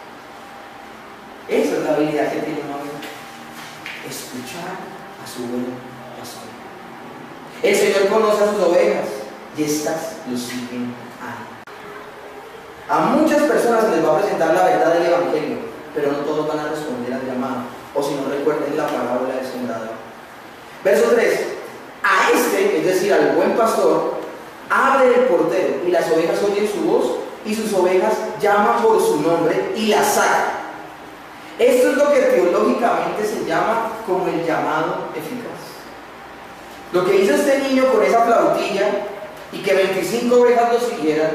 Esa es la habilidad que tiene una oveja: escuchar a su buen pastor. El Señor conoce a sus ovejas y estas lo siguen a Él. A muchas personas se les va a presentar la verdad del Evangelio, pero no todos van a responder al llamado, o si no, recuerden la parábola del sembrador. Verso 3: a este, es decir, al buen pastor, abre el portero y las ovejas oyen su voz y sus ovejas llaman por su nombre y las saca. Esto es lo que teológicamente se llama como el llamado eficaz. Lo que hizo este niño con esa flautilla y que 25 ovejas lo siguieran,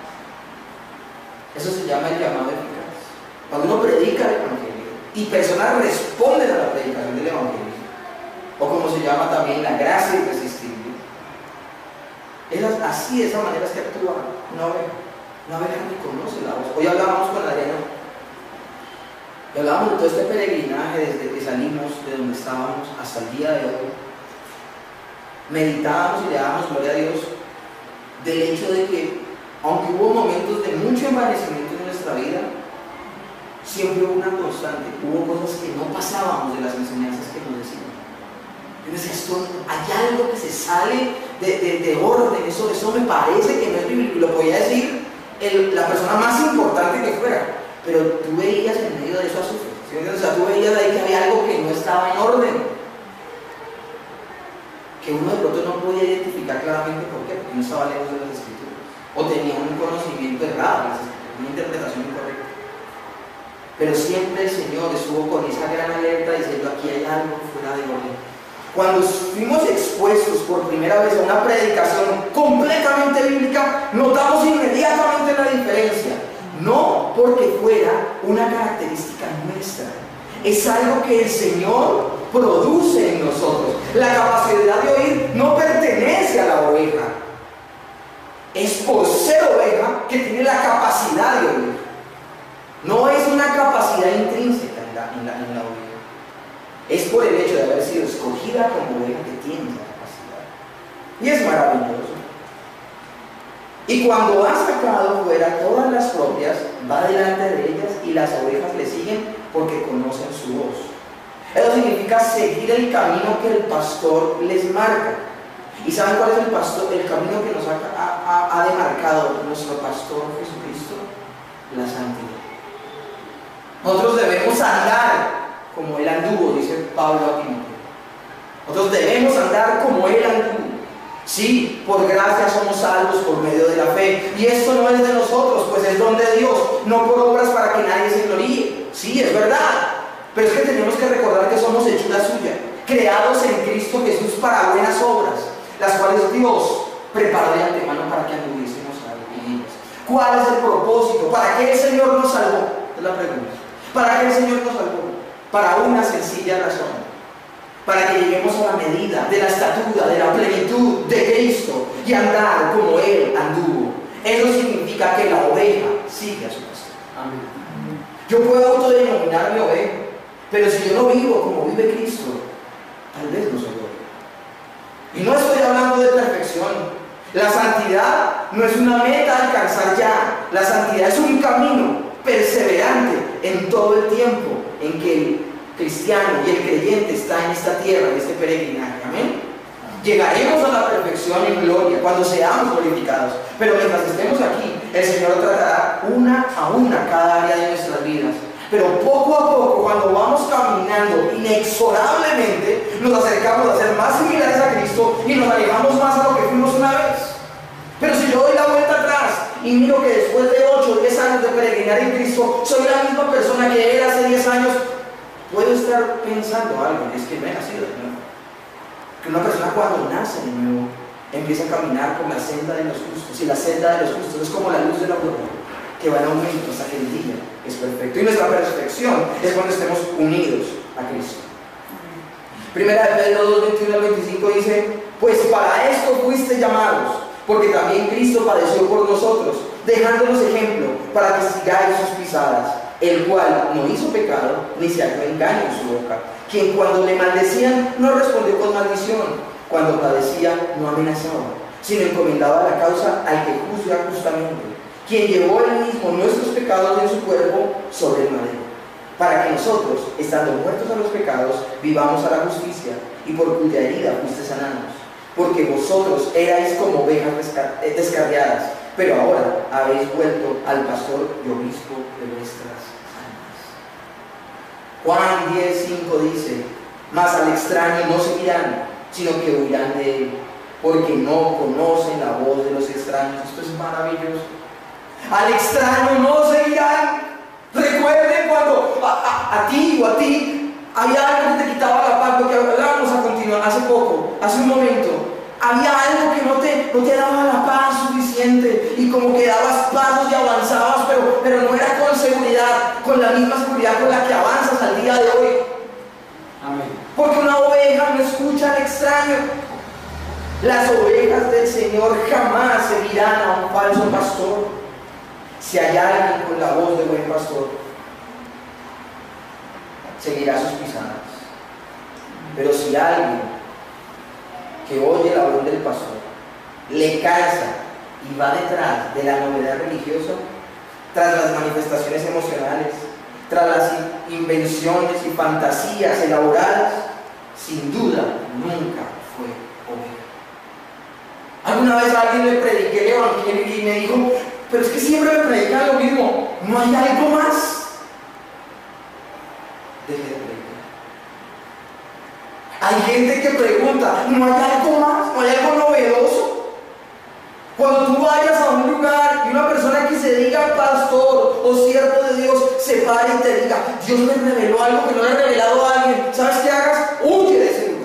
eso se llama el llamado eficaz. Cuando uno predica el Evangelio y personas responden a la predicación del Evangelio, o como se llama también la gracia irresistible, es así, de esa manera es que actúa una oveja. Una oveja que conoce la voz. Hoy hablábamos con Adriana y hablábamos de todo este peregrinaje desde que salimos de donde estábamos hasta el día de hoy. Meditábamos y le dábamos gloria a Dios del hecho de que, aunque hubo momentos de mucho envanecimiento en nuestra vida, siempre hubo una constante, hubo cosas que no pasábamos de las enseñanzas que nos decían. Entonces, hay algo que se sale de orden, eso me parece que no es bíblico, y lo podía decir la persona más importante que fuera, pero tú veías en medio de eso azufre, ¿sí? O sea, tú veías ahí que había algo que no estaba en orden, que uno de pronto no podía identificar claramente por qué, porque no estaba lejos de las escrituras, o tenía un conocimiento errado, una interpretación incorrecta. Pero siempre el Señor estuvo con esa gran alerta diciendo: aquí hay algo fuera de orden. Cuando fuimos expuestos por primera vez a una predicación completamente bíblica, notamos inmediatamente la diferencia. No porque fuera una característica nuestra, es algo que el Señor produce en nosotros. La capacidad de oír no pertenece a la oveja, es por ser oveja que tiene la capacidad de oír. No es una capacidad intrínseca en la oveja. Es por el hecho de haber sido escogida como oveja que tiene esa capacidad. Y es maravilloso. Y cuando ha sacado fuera todas las propias, va delante de ellas y las ovejas le siguen porque conocen su voz. Eso significa seguir el camino que el pastor les marca. ¿Y saben cuál es el camino que nos ha demarcado nuestro pastor Jesucristo? La santidad. Nosotros debemos andar como Él anduvo, dice Pablo a Timoteo. Nosotros debemos andar como Él anduvo. Sí, por gracia somos salvos por medio de la fe. Y esto no es de nosotros, pues es don de Dios, no por obras para que nadie se gloríe. Sí, es verdad. Pero es que tenemos que recordar que somos hechura suya, creados en Cristo Jesús para buenas obras, las cuales Dios preparó de antemano para que anduviésemos en ellas. ¿Cuál es el propósito? ¿Para qué el Señor nos salvó? Es la pregunta. ¿Para qué el Señor nos salvó? Para una sencilla razón: para que lleguemos a la medida de la estatura, de la plenitud de Cristo y andar como Él anduvo. Eso significa que la oveja sigue a su pastor. Amén. Yo puedo autodenominarme oveja, pero si yo no vivo como vive Cristo, tal vez no soy oveja. Y no estoy hablando de perfección. La santidad no es una meta a alcanzar ya. La santidad es un camino perseverante en todo el tiempo en que el cristiano y el creyente está en esta tierra, en este peregrinaje. Amén. Llegaremos a la perfección en gloria cuando seamos glorificados. Pero mientras estemos aquí, el Señor tratará una a una cada área de nuestras vidas. Pero poco a poco, cuando vamos caminando inexorablemente, nos acercamos a ser más similares a Cristo y nos alejamos más a lo que fuimos una vez. Pero si yo doy la vuelta atrás y miro que después de 8 o 10 años de peregrinar en Cristo, soy la misma persona que era hace 10 años, puedo estar pensando algo, y es que no he nacido de nuevo. Que una persona cuando nace de nuevo empieza a caminar por la senda de los justos, y la senda de los justos es como la luz de la aurora, que va en aumento hasta que el día es perfecto. Y nuestra perfección es cuando estemos unidos a Cristo. Primera de Pedro 2, 21 al 25 dice: pues para esto fuiste llamados, porque también Cristo padeció por nosotros, dejándonos ejemplo para que sigáis sus pisadas, el cual no hizo pecado, ni se halló engaño en su boca, quien cuando le maldecían no respondió con maldición, cuando padecía no amenazaba, sino encomendaba la causa al que juzga justamente, quien llevó él mismo nuestros pecados en su cuerpo sobre el madero, para que nosotros, estando muertos a los pecados, vivamos a la justicia, y por cuya herida fuiste sanados. Porque vosotros erais como ovejas descarriadas, pero ahora habéis vuelto al pastor y obispo de vuestras almas. Juan 10:5 dice: mas al extraño no seguirán, sino que huirán de él, porque no conocen la voz de los extraños. Esto es maravilloso. Al extraño no seguirán. Recuerden cuando a ti o a ti había algo que te quitaba la paz, lo que hablábamos a continuar hace poco, hace un momento. Había algo que no te daba la paz suficiente, y como que dabas pasos y avanzabas, pero no era con seguridad, con la misma seguridad con la que avanzas al día de hoy. Amén. Porque una oveja no escucha al extraño. Las ovejas del Señor jamás seguirán a un falso pastor. Si hay alguien con la voz de buen pastor, seguirá sus pisadas. Pero si alguien que oye la voz del pastor le cansa y va detrás de la novedad religiosa, tras las manifestaciones emocionales, tras las invenciones y fantasías elaboradas, sin duda nunca fue oveja. Alguna vez a alguien le prediqué el evangelio y me dijo: pero es que siempre me predican lo mismo, ¿no hay algo más? Deje de predicar. Hay gente que pregunta: ¿no hay algo más? ¿No hay algo novedoso? Cuando tú vayas a un lugar y una persona que se diga pastor o siervo de Dios se pare y te diga: Dios me reveló algo que no le he revelado a alguien, ¿sabes qué hagas? Huye de ese lugar.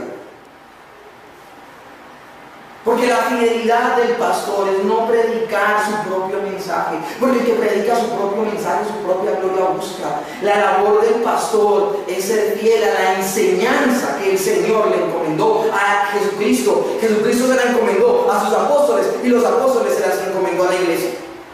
Porque la fidelidad del pastor es no predicar su propio mensaje, porque el que predica su propio mensaje, su propia gloria busca. La labor del pastor es ser fiel a la enseñanza que el Señor le encomendó a Jesucristo. Jesucristo se la encomendó a sus apóstoles, y los apóstoles se las encomendó a la iglesia.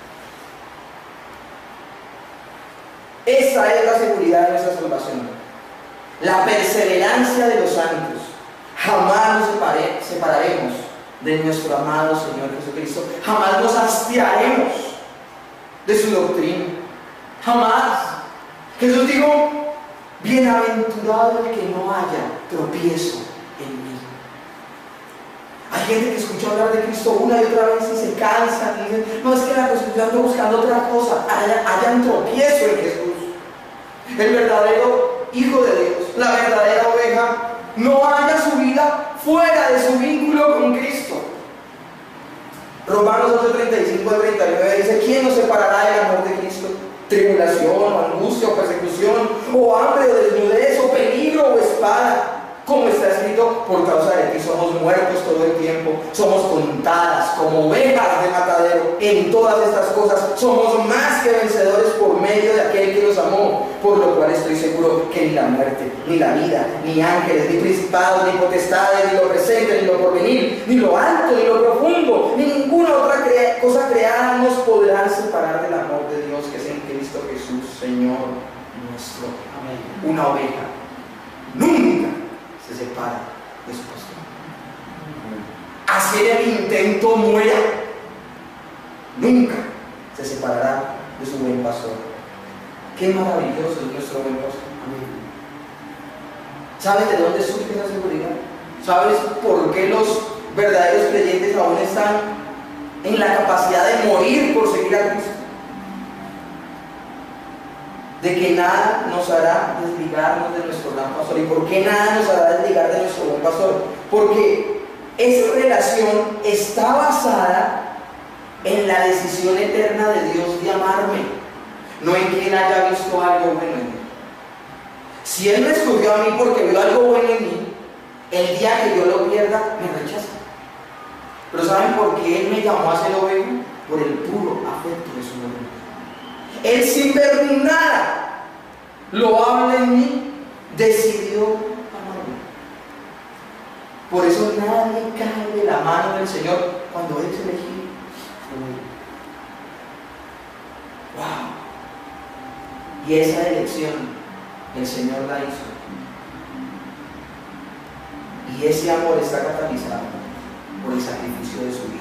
Esa es la seguridad de nuestra salvación, la perseverancia de los santos. Jamás nos separaremos de nuestro amado Señor Jesucristo. Jamás nos hastiaremos de su doctrina. Jamás. Jesús dijo: bienaventurado el que no haya tropiezo en mí. Hay gente que escucha hablar de Cristo una y otra vez y se cansa y dice: no, es que la Jesús ando buscando otra cosa. Hayan tropiezo en Jesús. El verdadero Hijo de Dios, la verdadera oveja, no haya su vida fuera de su vínculo con Cristo. Romanos 8:35 al 39 dice: ¿quién nos separará del amor de Cristo? Tribulación, o angustia, o persecución, o hambre, o desnudez, o peligro, o espada. Como está escrito: por causa de ti somos muertos todo el tiempo, somos contadas como ovejas de matadero. En todas estas cosas somos más que vencedores por medio de aquel que nos amó, por lo cual estoy seguro que ni la muerte, ni la vida, ni ángeles, ni principados, ni potestades, ni lo presente, ni lo porvenir, ni lo alto, ni lo profundo, ni ninguna otra cosa creada nos podrán separar del amor de Dios que es en Cristo Jesús, Señor nuestro. Amén. Una oveja nunca se separa de su pastor. Hacer el intento muera. nunca se separará de su buen pastor. Qué maravilloso es nuestro buen pastor. Amén. ¿Sabes de dónde surge esa seguridad? ¿Sabes por qué los verdaderos creyentes aún están en la capacidad de morir por seguir a Cristo? De que nada nos hará desligarnos de nuestro gran pastor. ¿Y por qué nada nos hará desligar de nuestro buen pastor? Porque esa relación está basada en la decisión eterna de Dios de amarme, no en que Él haya visto algo bueno en mí. Si Él me escogió a mí porque vio algo bueno en mí, el día que yo lo pierda, me rechaza. Pero ¿saben por qué Él me llamó a ser oveja? Por el puro afecto de su voluntad. Él, sin ver nada loable en mí, decidió amarme. Por eso nadie cae de la mano del Señor cuando Él es elegido. ¡Wow! Y esa elección el Señor la hizo. Y ese amor está catalizado por el sacrificio de su Hijo.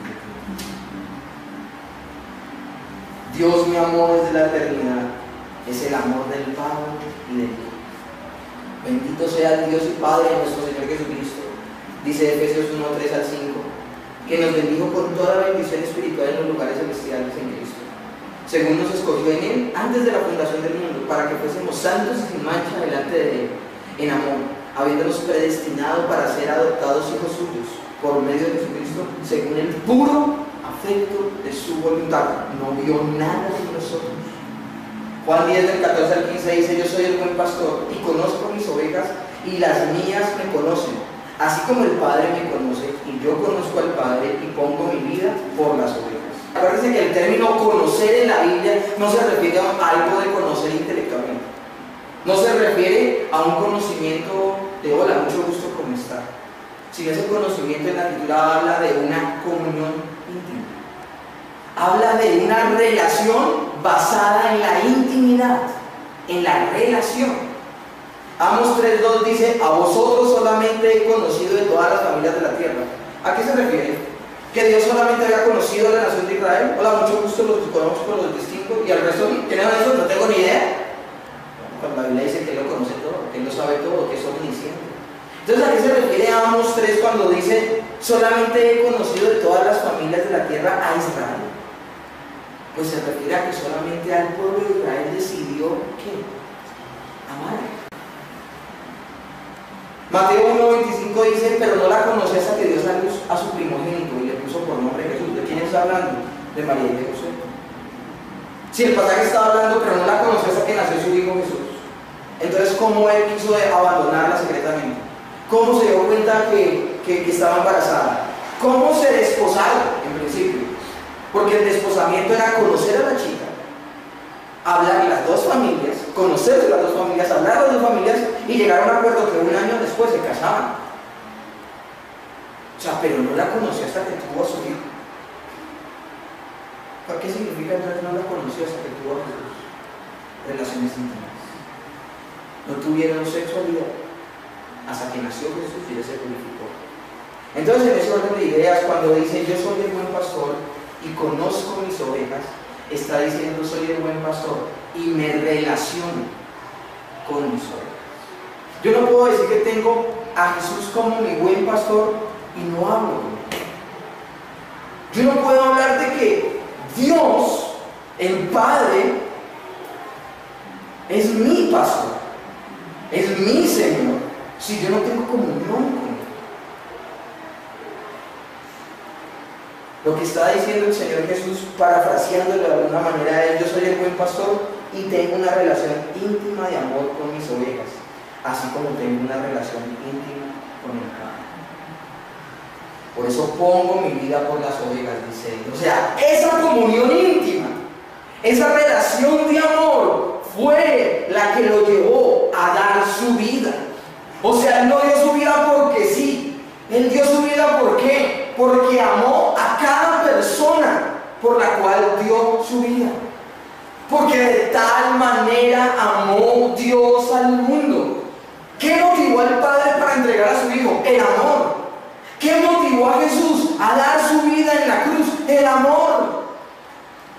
Dios me amó desde la eternidad. Es el amor del Padre y del Hijo. Bendito sea el Dios y Padre de nuestro Señor Jesucristo. Dice Efesios 1, 3 al 5, que nos bendijo con toda bendición espiritual en los lugares celestiales en Cristo, según nos escogió en Él antes de la fundación del mundo, para que fuésemos santos y sin mancha delante de Él, en amor, habiéndonos predestinado para ser adoptados hijos suyos, por medio de Jesucristo, según el puro afecto de su voluntad. No vio nada en nosotros. Juan 10, del 14 al 15 dice: yo soy el buen pastor y conozco mis ovejas y las mías me conocen, así como el Padre me conoce y yo conozco al Padre y pongo mi vida por las ovejas. Acuérdense que el término conocer en la Biblia no se refiere a algo de conocer intelectualmente. No se refiere a un conocimiento de hola, mucho gusto, ¿cómo está? Sino ese conocimiento en la Escritura habla de una comunión íntima. Habla de una relación basada en la intimidad, en la relación. Amos 3:2 dice: a vosotros solamente he conocido de todas las familias de la tierra. ¿A qué se refiere? ¿Que Dios solamente había conocido a la nación de Israel? Hola, mucho gusto, los conozco, los distingo, y al resto, ¿quiénes son esos? No tengo ni idea. Cuando la Biblia dice que Él lo conoce todo, que Él lo sabe todo, que es omnisciente. Entonces, ¿a qué se refiere Amos 3 cuando dice: solamente he conocido de todas las familias de la tierra a Israel? Pues se refiere a que solamente al pueblo de Israel decidió, ¿qué? Amar. Mateo 1:25 dice: pero no la conoció hasta que dio a luz a su primogénito y le puso por nombre Jesús. ¿De quién está hablando? De María y de José. Si el pasaje está hablando, pero no la conoció hasta que nació su hijo Jesús. Entonces, ¿cómo él quiso abandonarla secretamente? ¿Cómo se dio cuenta que estaba embarazada? ¿Cómo se desposaron en principio? Porque el desposamiento era conocer a la chica, hablar las dos familias, conocerse las dos familias, hablar las dos familias y llegar a un acuerdo que un año después se casaban. O sea, pero no la conoció hasta que tuvo a su hijo. ¿Qué significa entonces no la conoció hasta que tuvo a Jesús? Relaciones íntimas. No tuvieron sexualidad hasta que nació Jesús y ella se purificó. Entonces, en ese orden de ideas, cuando dice yo soy el buen pastor y conozco mis ovejas, está diciendo soy el buen pastor y me relaciono con mis ovejas. Yo no puedo decir que tengo a Jesús como mi buen pastor y no hablo con él. Yo no puedo hablar de que Dios, el Padre, es mi pastor, es mi Señor, si yo no tengo comunión con Él. Lo que está diciendo el Señor Jesús, parafraseándolo de alguna manera, es: yo soy el buen pastor y tengo una relación íntima de amor con mis ovejas, así como tengo una relación íntima con el Padre. Por eso pongo mi vida por las ovejas, dice él. O sea, esa comunión íntima, esa relación de amor fue la que lo llevó a dar su vida. O sea, él no dio su vida porque sí. Él dio su vida ¿por qué? Porque amó a cada persona por la cual dio su vida. Porque de tal manera amó Dios al mundo. ¿Qué motivó al Padre para entregar a su Hijo? El amor. ¿Qué motivó a Jesús a dar su vida en la cruz? El amor.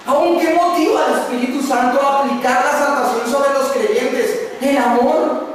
¿Aún qué motiva al Espíritu Santo a aplicar la salvación sobre los creyentes? El amor.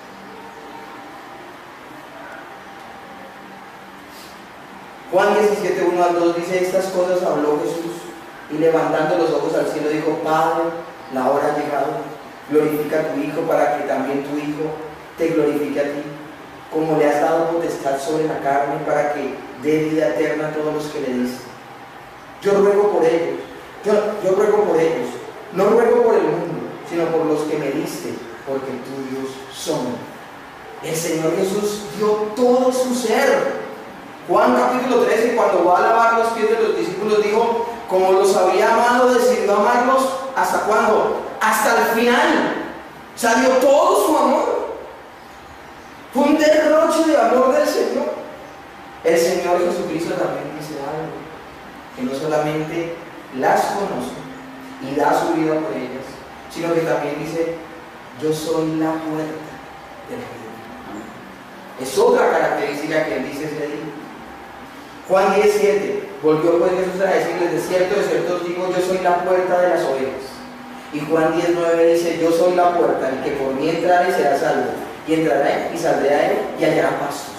Juan 17, 1 al 2 dice: estas cosas habló Jesús, y levantando los ojos al cielo dijo: Padre, la hora ha llegado, glorifica a tu Hijo, para que también tu Hijo te glorifique a ti, como le has dado potestad sobre la carne, para que dé vida eterna a todos los que le diste. Yo ruego por ellos, yo ruego por ellos, no ruego por el mundo, sino por los que me diste, porque tuyos son. El Señor Jesús dio todo su ser. Juan capítulo 13, cuando va a lavar los pies de los discípulos, dijo: como los había amado, decidió amarlos. ¿Hasta cuándo? Hasta el final. O sea, dio todo su amor. Fue un derroche de amor del Señor. El Señor Jesucristo también dice algo, que no solamente las conoce y da su vida por ellas, sino que también dice: yo soy la puerta del redil. Es otra característica que él dice ese día. Juan 17, volvió pues Jesús a decirles: de cierto os digo, yo soy la puerta de las ovejas. Y Juan 19 dice: yo soy la puerta, el que por mí entrare será salvo, y entrará y saldrá a él y hallará pastos.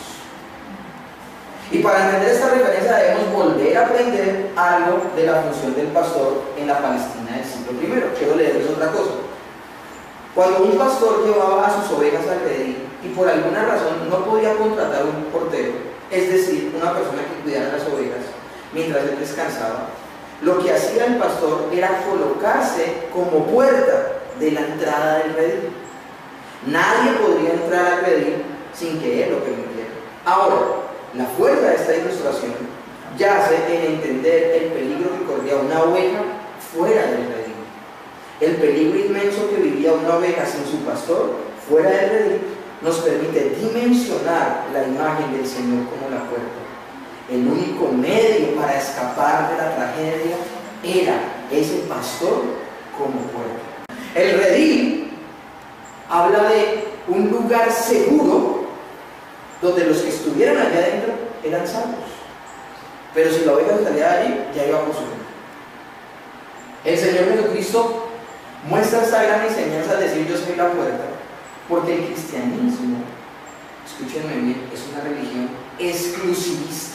Y para entender esta referencia debemos volver a aprender algo de la función del pastor en la Palestina del siglo I. Quiero leerles otra cosa. Cuando un pastor llevaba a sus ovejas al redil y por alguna razón no podía contratar un portero, es decir, una persona que cuidara las ovejas mientras él descansaba, lo que hacía el pastor era colocarse como puerta de la entrada del redil. Nadie podría entrar al redil sin que él lo permitiera. Ahora, la fuerza de esta ilustración yace en entender el peligro que corría una oveja fuera del redil. El peligro inmenso que vivía una oveja sin su pastor fuera del redil nos permite dimensionar la imagen del Señor como la puerta. El único medio para escapar de la tragedia era ese pastor como puerta. El redil habla de un lugar seguro donde los que estuvieran allá adentro eran salvos. Pero si la oveja salía de allí, ya iba por su vida. El Señor Jesucristo muestra esta gran enseñanza al decir: yo soy la puerta, porque el cristianismo, escúchenme bien, es una religión exclusivista.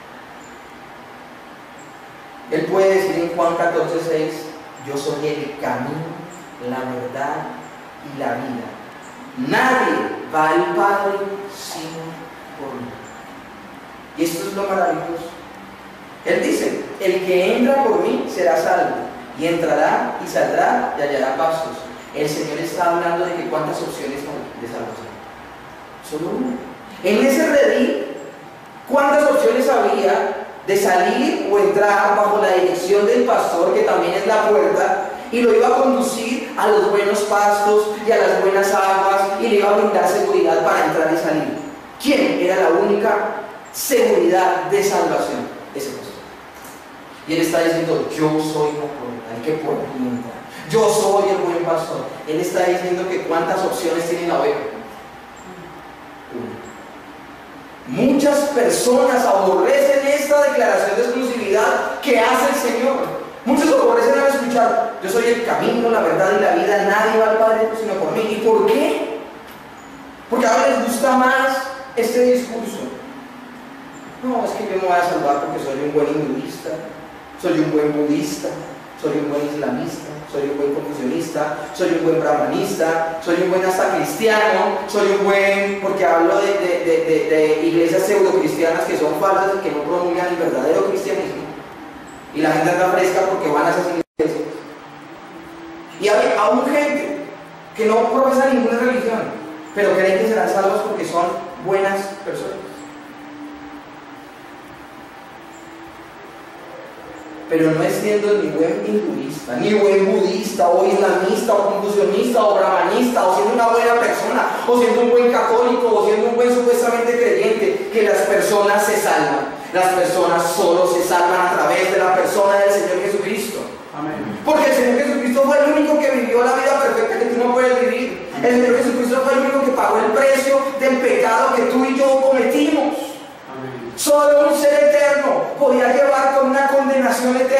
Él puede decir en Juan 14:6: yo soy el camino, la verdad y la vida. Nadie va al Padre sino por mí. Y esto es lo maravilloso. Él dice: el que entra por mí será salvo, y entrará y saldrá y hallará pastos. El Señor está hablando de que cuántas opciones hay de salvación. Solo una. En ese redil, ¿cuántas opciones había de salir o entrar bajo la dirección del pastor, que también es la puerta, y lo iba a conducir a los buenos pastos y a las buenas aguas, y le iba a brindar seguridad para entrar y salir? ¿Quién era la única seguridad de salvación? Ese pastor. Y él está diciendo: yo soy la puerta, el que por mí entra. Yo soy el buen pastor. Él está diciendo que cuántas opciones tiene la oveja. Muchas personas aborrecen esta declaración de exclusividad que hace el Señor. Muchos aborrecen al escuchar: yo soy el camino, la verdad y la vida, nadie va al Padre sino por mí. ¿Y por qué? Porque ahora les gusta más este discurso. No, es que yo me voy a salvar porque soy un buen hinduista, soy un buen budista, soy un buen islamista, soy un buen confucionista, soy un buen brahmanista, soy un buen hasta cristiano, soy un buen, porque hablo de iglesias pseudo-cristianas que son falsas y que no promulgan el verdadero cristianismo. Y la gente anda fresca porque van a esas iglesias. Y hay aún gente que no profesa ninguna religión, pero creen que serán salvos porque son buenas personas. Pero no es siendo ni buen hinduista, ni buen budista, o islamista, o confucionista, o brahmanista, o siendo una buena persona, o siendo un buen católico, o siendo un buen supuestamente creyente, que las personas se salvan. Las personas solo se salvan a través de la persona del Señor Jesucristo. Amén. Porque el Señor Jesucristo fue el único que vivió la vida perfecta que tú no puedes vivir. El Señor Jesucristo fue el único que pagó el precio del pecado que tú y yo cometimos. Solo un ser eterno podía llevar con una condenación eterna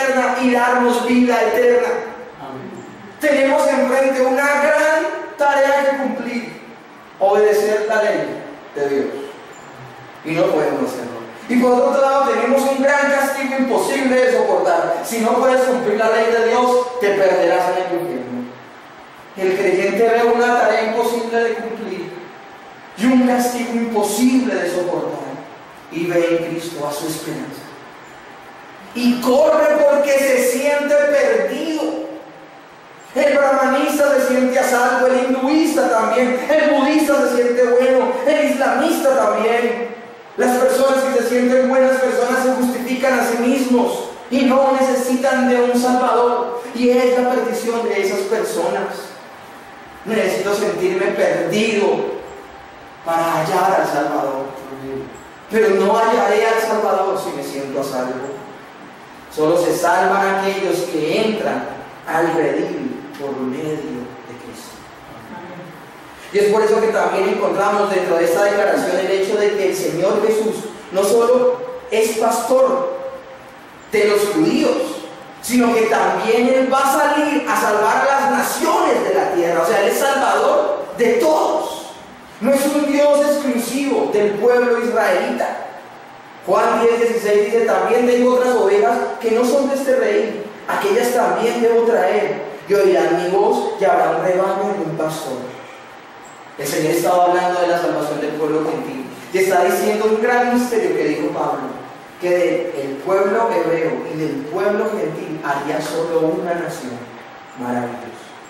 y darnos vida eterna. Tenemos enfrente una gran tarea que cumplir: obedecer la ley de Dios. Y no podemos hacerlo. Y por otro lado tenemos un gran castigo imposible de soportar. Si no puedes cumplir la ley de Dios, te perderás en el infierno. El creyente ve una tarea imposible de cumplir y un castigo imposible de soportar, y ve en Cristo a su esperanza. Y corre porque se siente perdido. El brahmanista se siente a salvo, el hinduista también, el budista se siente bueno, el islamista también. Las personas que se sienten buenas personas se justifican a sí mismos y no necesitan de un salvador. Y es la perdición de esas personas. Necesito sentirme perdido para hallar al Salvador. Pero no hallaré al Salvador si me siento a salvo. Solo se salvan aquellos que entran al redil por medio de Cristo. Y es por eso que también encontramos dentro de esta declaración el hecho de que el Señor Jesús no solo es pastor de los judíos, sino que también Él va a salir a salvar a las naciones de la tierra. O sea, Él es salvador de todos. No es un Dios exclusivo del pueblo israelita. Juan 10:16 dice: también tengo otras ovejas que no son de este redil, aquellas también debo traer, y oirán mi voz, y habrá un rebaño y un pastor. El Señor estaba hablando de la salvación del pueblo gentil, y está diciendo un gran misterio que dijo Pablo, que del pueblo hebreo y del pueblo gentil haría solo una nación. Maravilloso.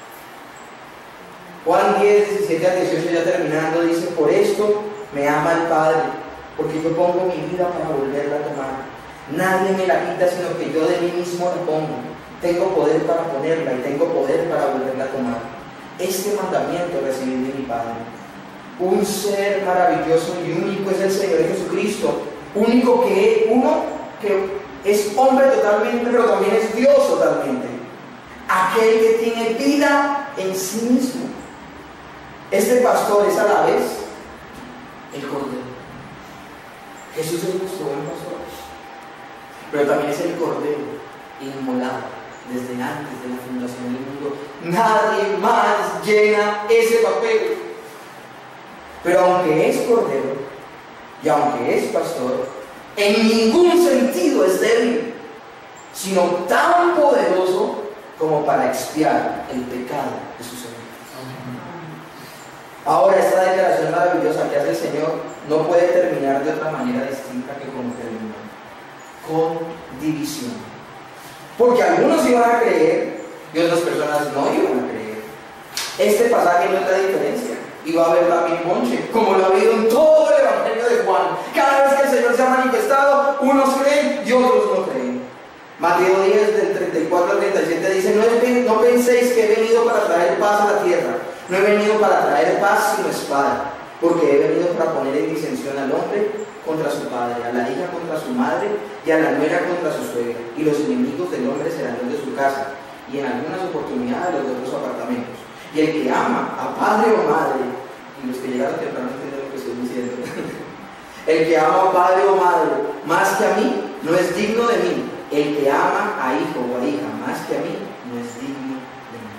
Juan 10:17-18, ya terminando, dice: por esto me ama el Padre, porque yo pongo mi vida para volverla a tomar. Nadie me la quita, sino que yo de mí mismo la pongo. Tengo poder para ponerla y tengo poder para volverla a tomar. Este mandamiento recibí de mi Padre. Un ser maravilloso y único es el Señor Jesucristo. Uno que es hombre totalmente, pero también es Dios totalmente. Aquel que tiene vida en sí mismo. Este pastor es a la vez el Cordero. Jesús es nuestro buen pastor, pero también es el Cordero inmolado desde antes de la fundación del mundo. Nadie más llena ese papel. Pero aunque es Cordero y aunque es pastor, en ningún sentido es débil, sino tan poderoso como para expiar el pecado de sus enemigos. Ahora, esta declaración maravillosa que hace el Señor no puede terminar de otra manera distinta que como terminó: con división. Porque algunos iban a creer y otras personas no iban a creer. Este pasaje no es la diferencia. Y va a haber también monche, como lo ha habido en todo el Evangelio de Juan. Cada vez que el Señor se ha manifestado, unos creen y otros no creen. Mateo 10, del 34 al 37 dice: no penséis que he venido para traer paz a la tierra. No he venido para traer paz sino espada, porque he venido para poner en disensión al hombre contra su padre, a la hija contra su madre y a la nuera contra su suegra, y los enemigos del hombre serán los de su casa, y en algunas oportunidades los de otros apartamentos. Y el que ama a padre o madre, y los que llegaron temprano entienden lo que estoy diciendo, el que ama a padre o madre más que a mí no es digno de mí. El que ama a hijo o a hija más que a mí no es digno de mí.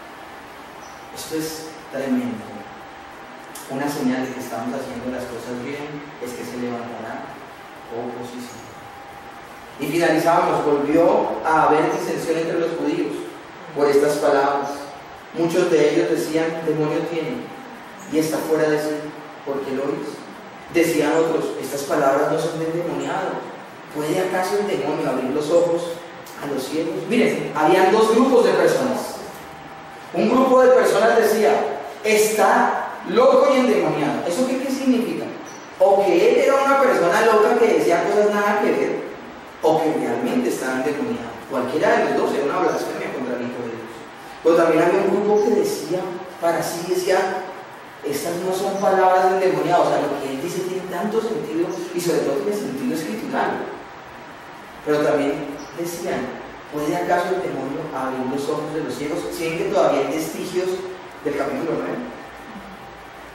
Esto es tremendo. Una señal de que estamos haciendo las cosas bien es que se levantará oposición. Y finalizamos: volvió a haber disensión entre los judíos por estas palabras. Muchos de ellos decían: demonio tiene y está fuera de sí, ¿por qué lo oís? Decían otros: estas palabras no son de endemoniado. ¿Puede acaso el demonio abrir los ojos a los ciegos? Miren, habían dos grupos de personas. Un grupo de personas decía: está loco y endemoniado. ¿Eso qué significa? O que él era una persona loca que decía cosas nada que ver, o que realmente estaba endemoniado. Cualquiera de los dos era una blasfemia contra el Hijo de Dios. Pero también había un grupo que decía, para sí decía: estas no son palabras de endemoniado. O sea, lo que él dice tiene tanto sentido, y sobre todo tiene sentido escritural. Pero también decían: ¿puede acaso el demonio abrir los ojos de los ciegos? Si ven que todavía hay vestigios del capítulo 9.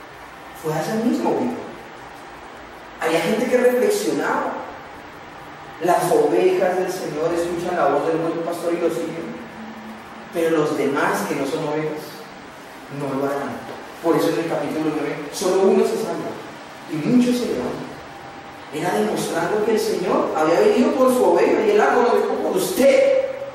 Fue hace el mismo grupo. Había gente que reflexionaba. Las ovejas del Señor escuchan la voz del buen pastor y lo siguen. Pero los demás que no son ovejas no lo harán. Por eso en el capítulo 9 solo uno se salva y muchos se levantan. Era demostrando que el Señor había venido por su oveja y él la conoció por usted.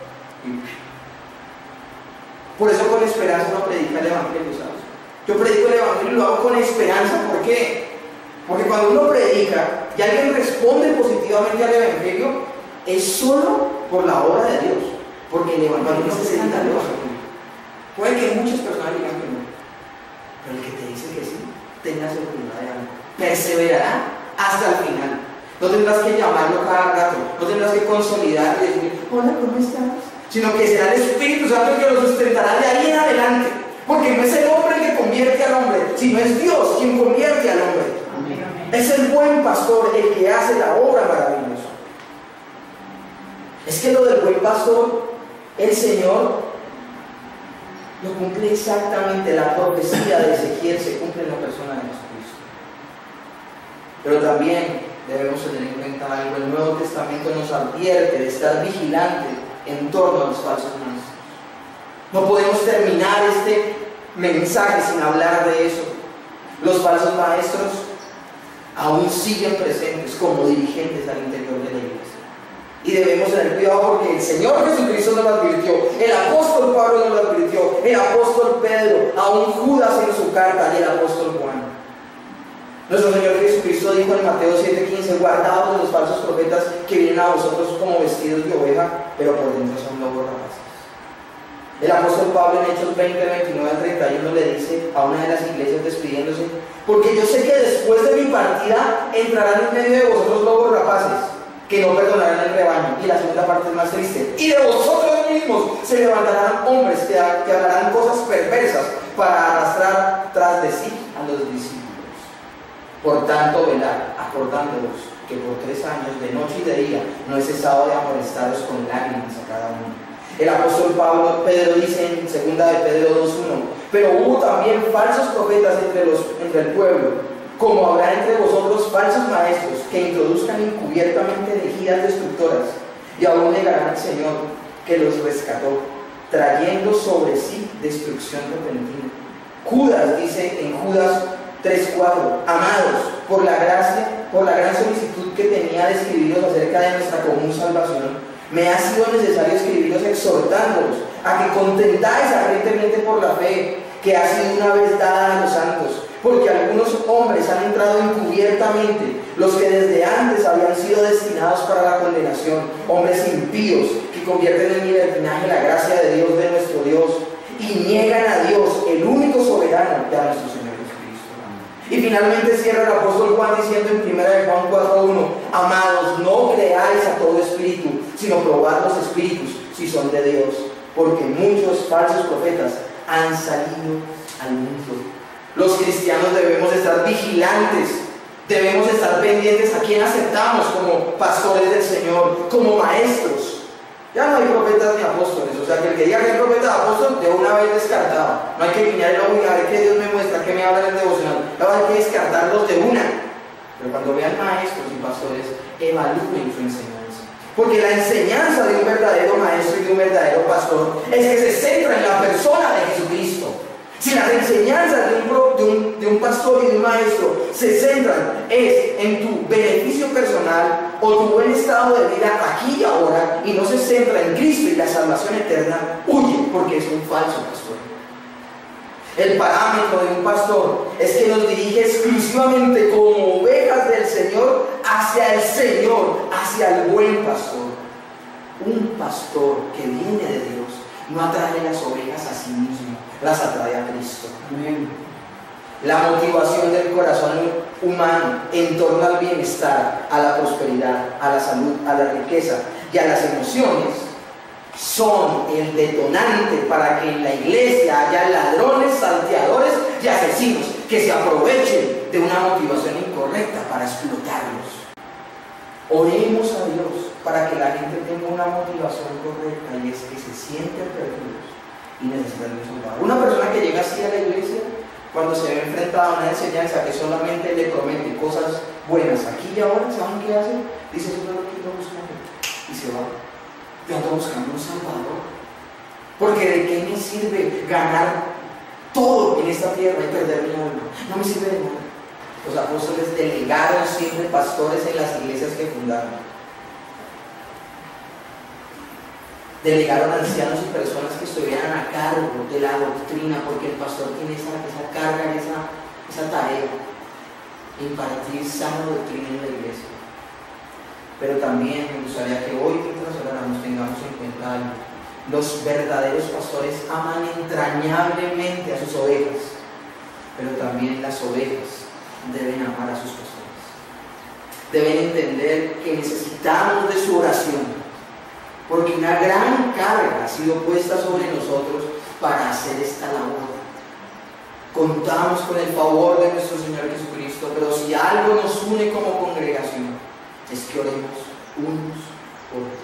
Por eso con esperanza uno predica el Evangelio, ¿sabes? Yo predico el Evangelio y lo hago con esperanza. ¿Por qué? Porque cuando uno predica y alguien responde positivamente al Evangelio, es solo por la obra de Dios. Porque el Evangelio no se sienta Dios. Puede que muchas personas digan que no, pero el que te dice que sí, tenga seguridad de algo. Perseverará hasta el final. No tendrás que llamarlo cada rato, no tendrás que consolidar y decir, hola, ¿cómo estás? Sino que será el Espíritu Santo el que lo sustentará de ahí en adelante. Porque no es el hombre el que convierte al hombre, sino es Dios quien convierte al hombre. Amén. Es el buen pastor el que hace la obra maravillosa. Es que lo del buen pastor, el Señor lo cumple exactamente. La profecía de Ezequiel se cumple en la persona de Jesucristo. Pero también debemos tener en cuenta algo. El Nuevo Testamento nos advierte de estar vigilante en torno a los falsos maestros. No podemos terminar este mensaje sin hablar de eso. Los falsos maestros aún siguen presentes como dirigentes al interior de la iglesia. Y debemos tener cuidado porque el Señor Jesucristo nos lo advirtió, el apóstol Pablo nos lo advirtió, el apóstol Pedro, aún Judas en su carta y el apóstol Juan. Nuestro Señor Jesucristo dijo en Mateo 7:15, guardaos de los falsos profetas que vienen a vosotros como vestidos de oveja, pero por dentro son lobos rapaces. El apóstol Pablo en Hechos 20:29 al 31 le dice a una de las iglesias despidiéndose, porque yo sé que después de mi partida entrarán en medio de vosotros lobos rapaces, que no perdonarán el rebaño. Y la segunda parte es más triste. Y de vosotros mismos se levantarán hombres que hablarán cosas perversas para arrastrar tras de sí a los discípulos. Por tanto, velad, acordándoos que por 3 años, de noche y de día, no he cesado de amonestaros con lágrimas a cada uno. El apóstol Pedro dice en 2 de Pedro 2:1, pero hubo también falsos profetas entre el pueblo, como habrá entre vosotros falsos maestros que introduzcan encubiertamente herejías destructoras, y aún negarán al Señor que los rescató, trayendo sobre sí destrucción repentina. Judas dice en Judas 3:4, amados, por la gran solicitud que tenía de escribiros acerca de nuestra común salvación, me ha sido necesario escribiros exhortándolos a que contentáis ardientemente por la fe que ha sido una vez dada a los santos, porque algunos hombres han entrado encubiertamente, los que desde antes habían sido destinados para la condenación, hombres impíos que convierten en libertinaje la gracia de Dios, de nuestro Dios, y niegan a Dios, el único soberano, y a nuestro Señor Jesucristo. Y finalmente cierra el apóstol Juan diciendo en 1 Juan 4:1, amados, no creáis a todo espíritu, sino probad los espíritus si son de Dios, porque muchos falsos profetas han salido al mundo. Los cristianos debemos estar vigilantes, debemos estar pendientes a quien aceptamos como pastores del Señor, como maestros. Ya no hay profetas ni apóstoles, o sea que el que diga que es profeta o apóstol, de una vez descartado. No hay que guiñar el ojo y a ver qué Dios me muestra, qué me habla en el devocional. No hay que descartarlos de una. Pero cuando vean maestros y pastores, evalúen su enseñanza. Porque la enseñanza de un verdadero maestro y de un verdadero pastor es que se centra en la persona de Jesucristo. Si las enseñanzas de un pastor y de un maestro se centran en tu beneficio personal o tu buen estado de vida aquí y ahora, y no se centra en Cristo y la salvación eterna, huye, porque es un falso pastor. El parámetro de un pastor es que nos dirige exclusivamente como ovejas del Señor hacia el Señor, hacia el buen pastor. Un pastor que viene de Dios no atrae las ovejas a sí mismo, las atrae a Cristo. Amén. La motivación del corazón humano en torno al bienestar, a la prosperidad, a la salud, a la riqueza y a las emociones son el detonante para que en la iglesia haya ladrones, salteadores y asesinos que se aprovechen de una motivación incorrecta para explotarlos. Oremos a Dios para que la gente tenga una motivación correcta, y es que se sienten perdidos y necesitan de salvar. Una persona que llega así a la iglesia, cuando se ve enfrentada a una enseñanza que solamente le promete cosas buenas aquí y ahora, ¿saben qué hace? Dice, eso no es lo que yo buscando, y se va. Yo ando buscando un Salvador, porque ¿de qué me sirve ganar todo en esta tierra y perder mi alma? No me sirve de nada. Los apóstoles delegaron siempre pastores en las iglesias que fundaron. Delegaron ancianos y personas que estuvieran a cargo de la doctrina, porque el pastor tiene esa carga, esa tarea, impartir sana doctrina en la iglesia. Pero también me gustaría que hoy, mientras oramos, tengamos en cuenta algo. Los verdaderos pastores aman entrañablemente a sus ovejas, pero también las ovejas deben amar a sus pastores. Deben entender que necesitamos de su oración, porque una gran carga ha sido puesta sobre nosotros para hacer esta labor. Contamos con el favor de nuestro Señor Jesucristo, pero si algo nos une como congregación, es que oremos unos por otros.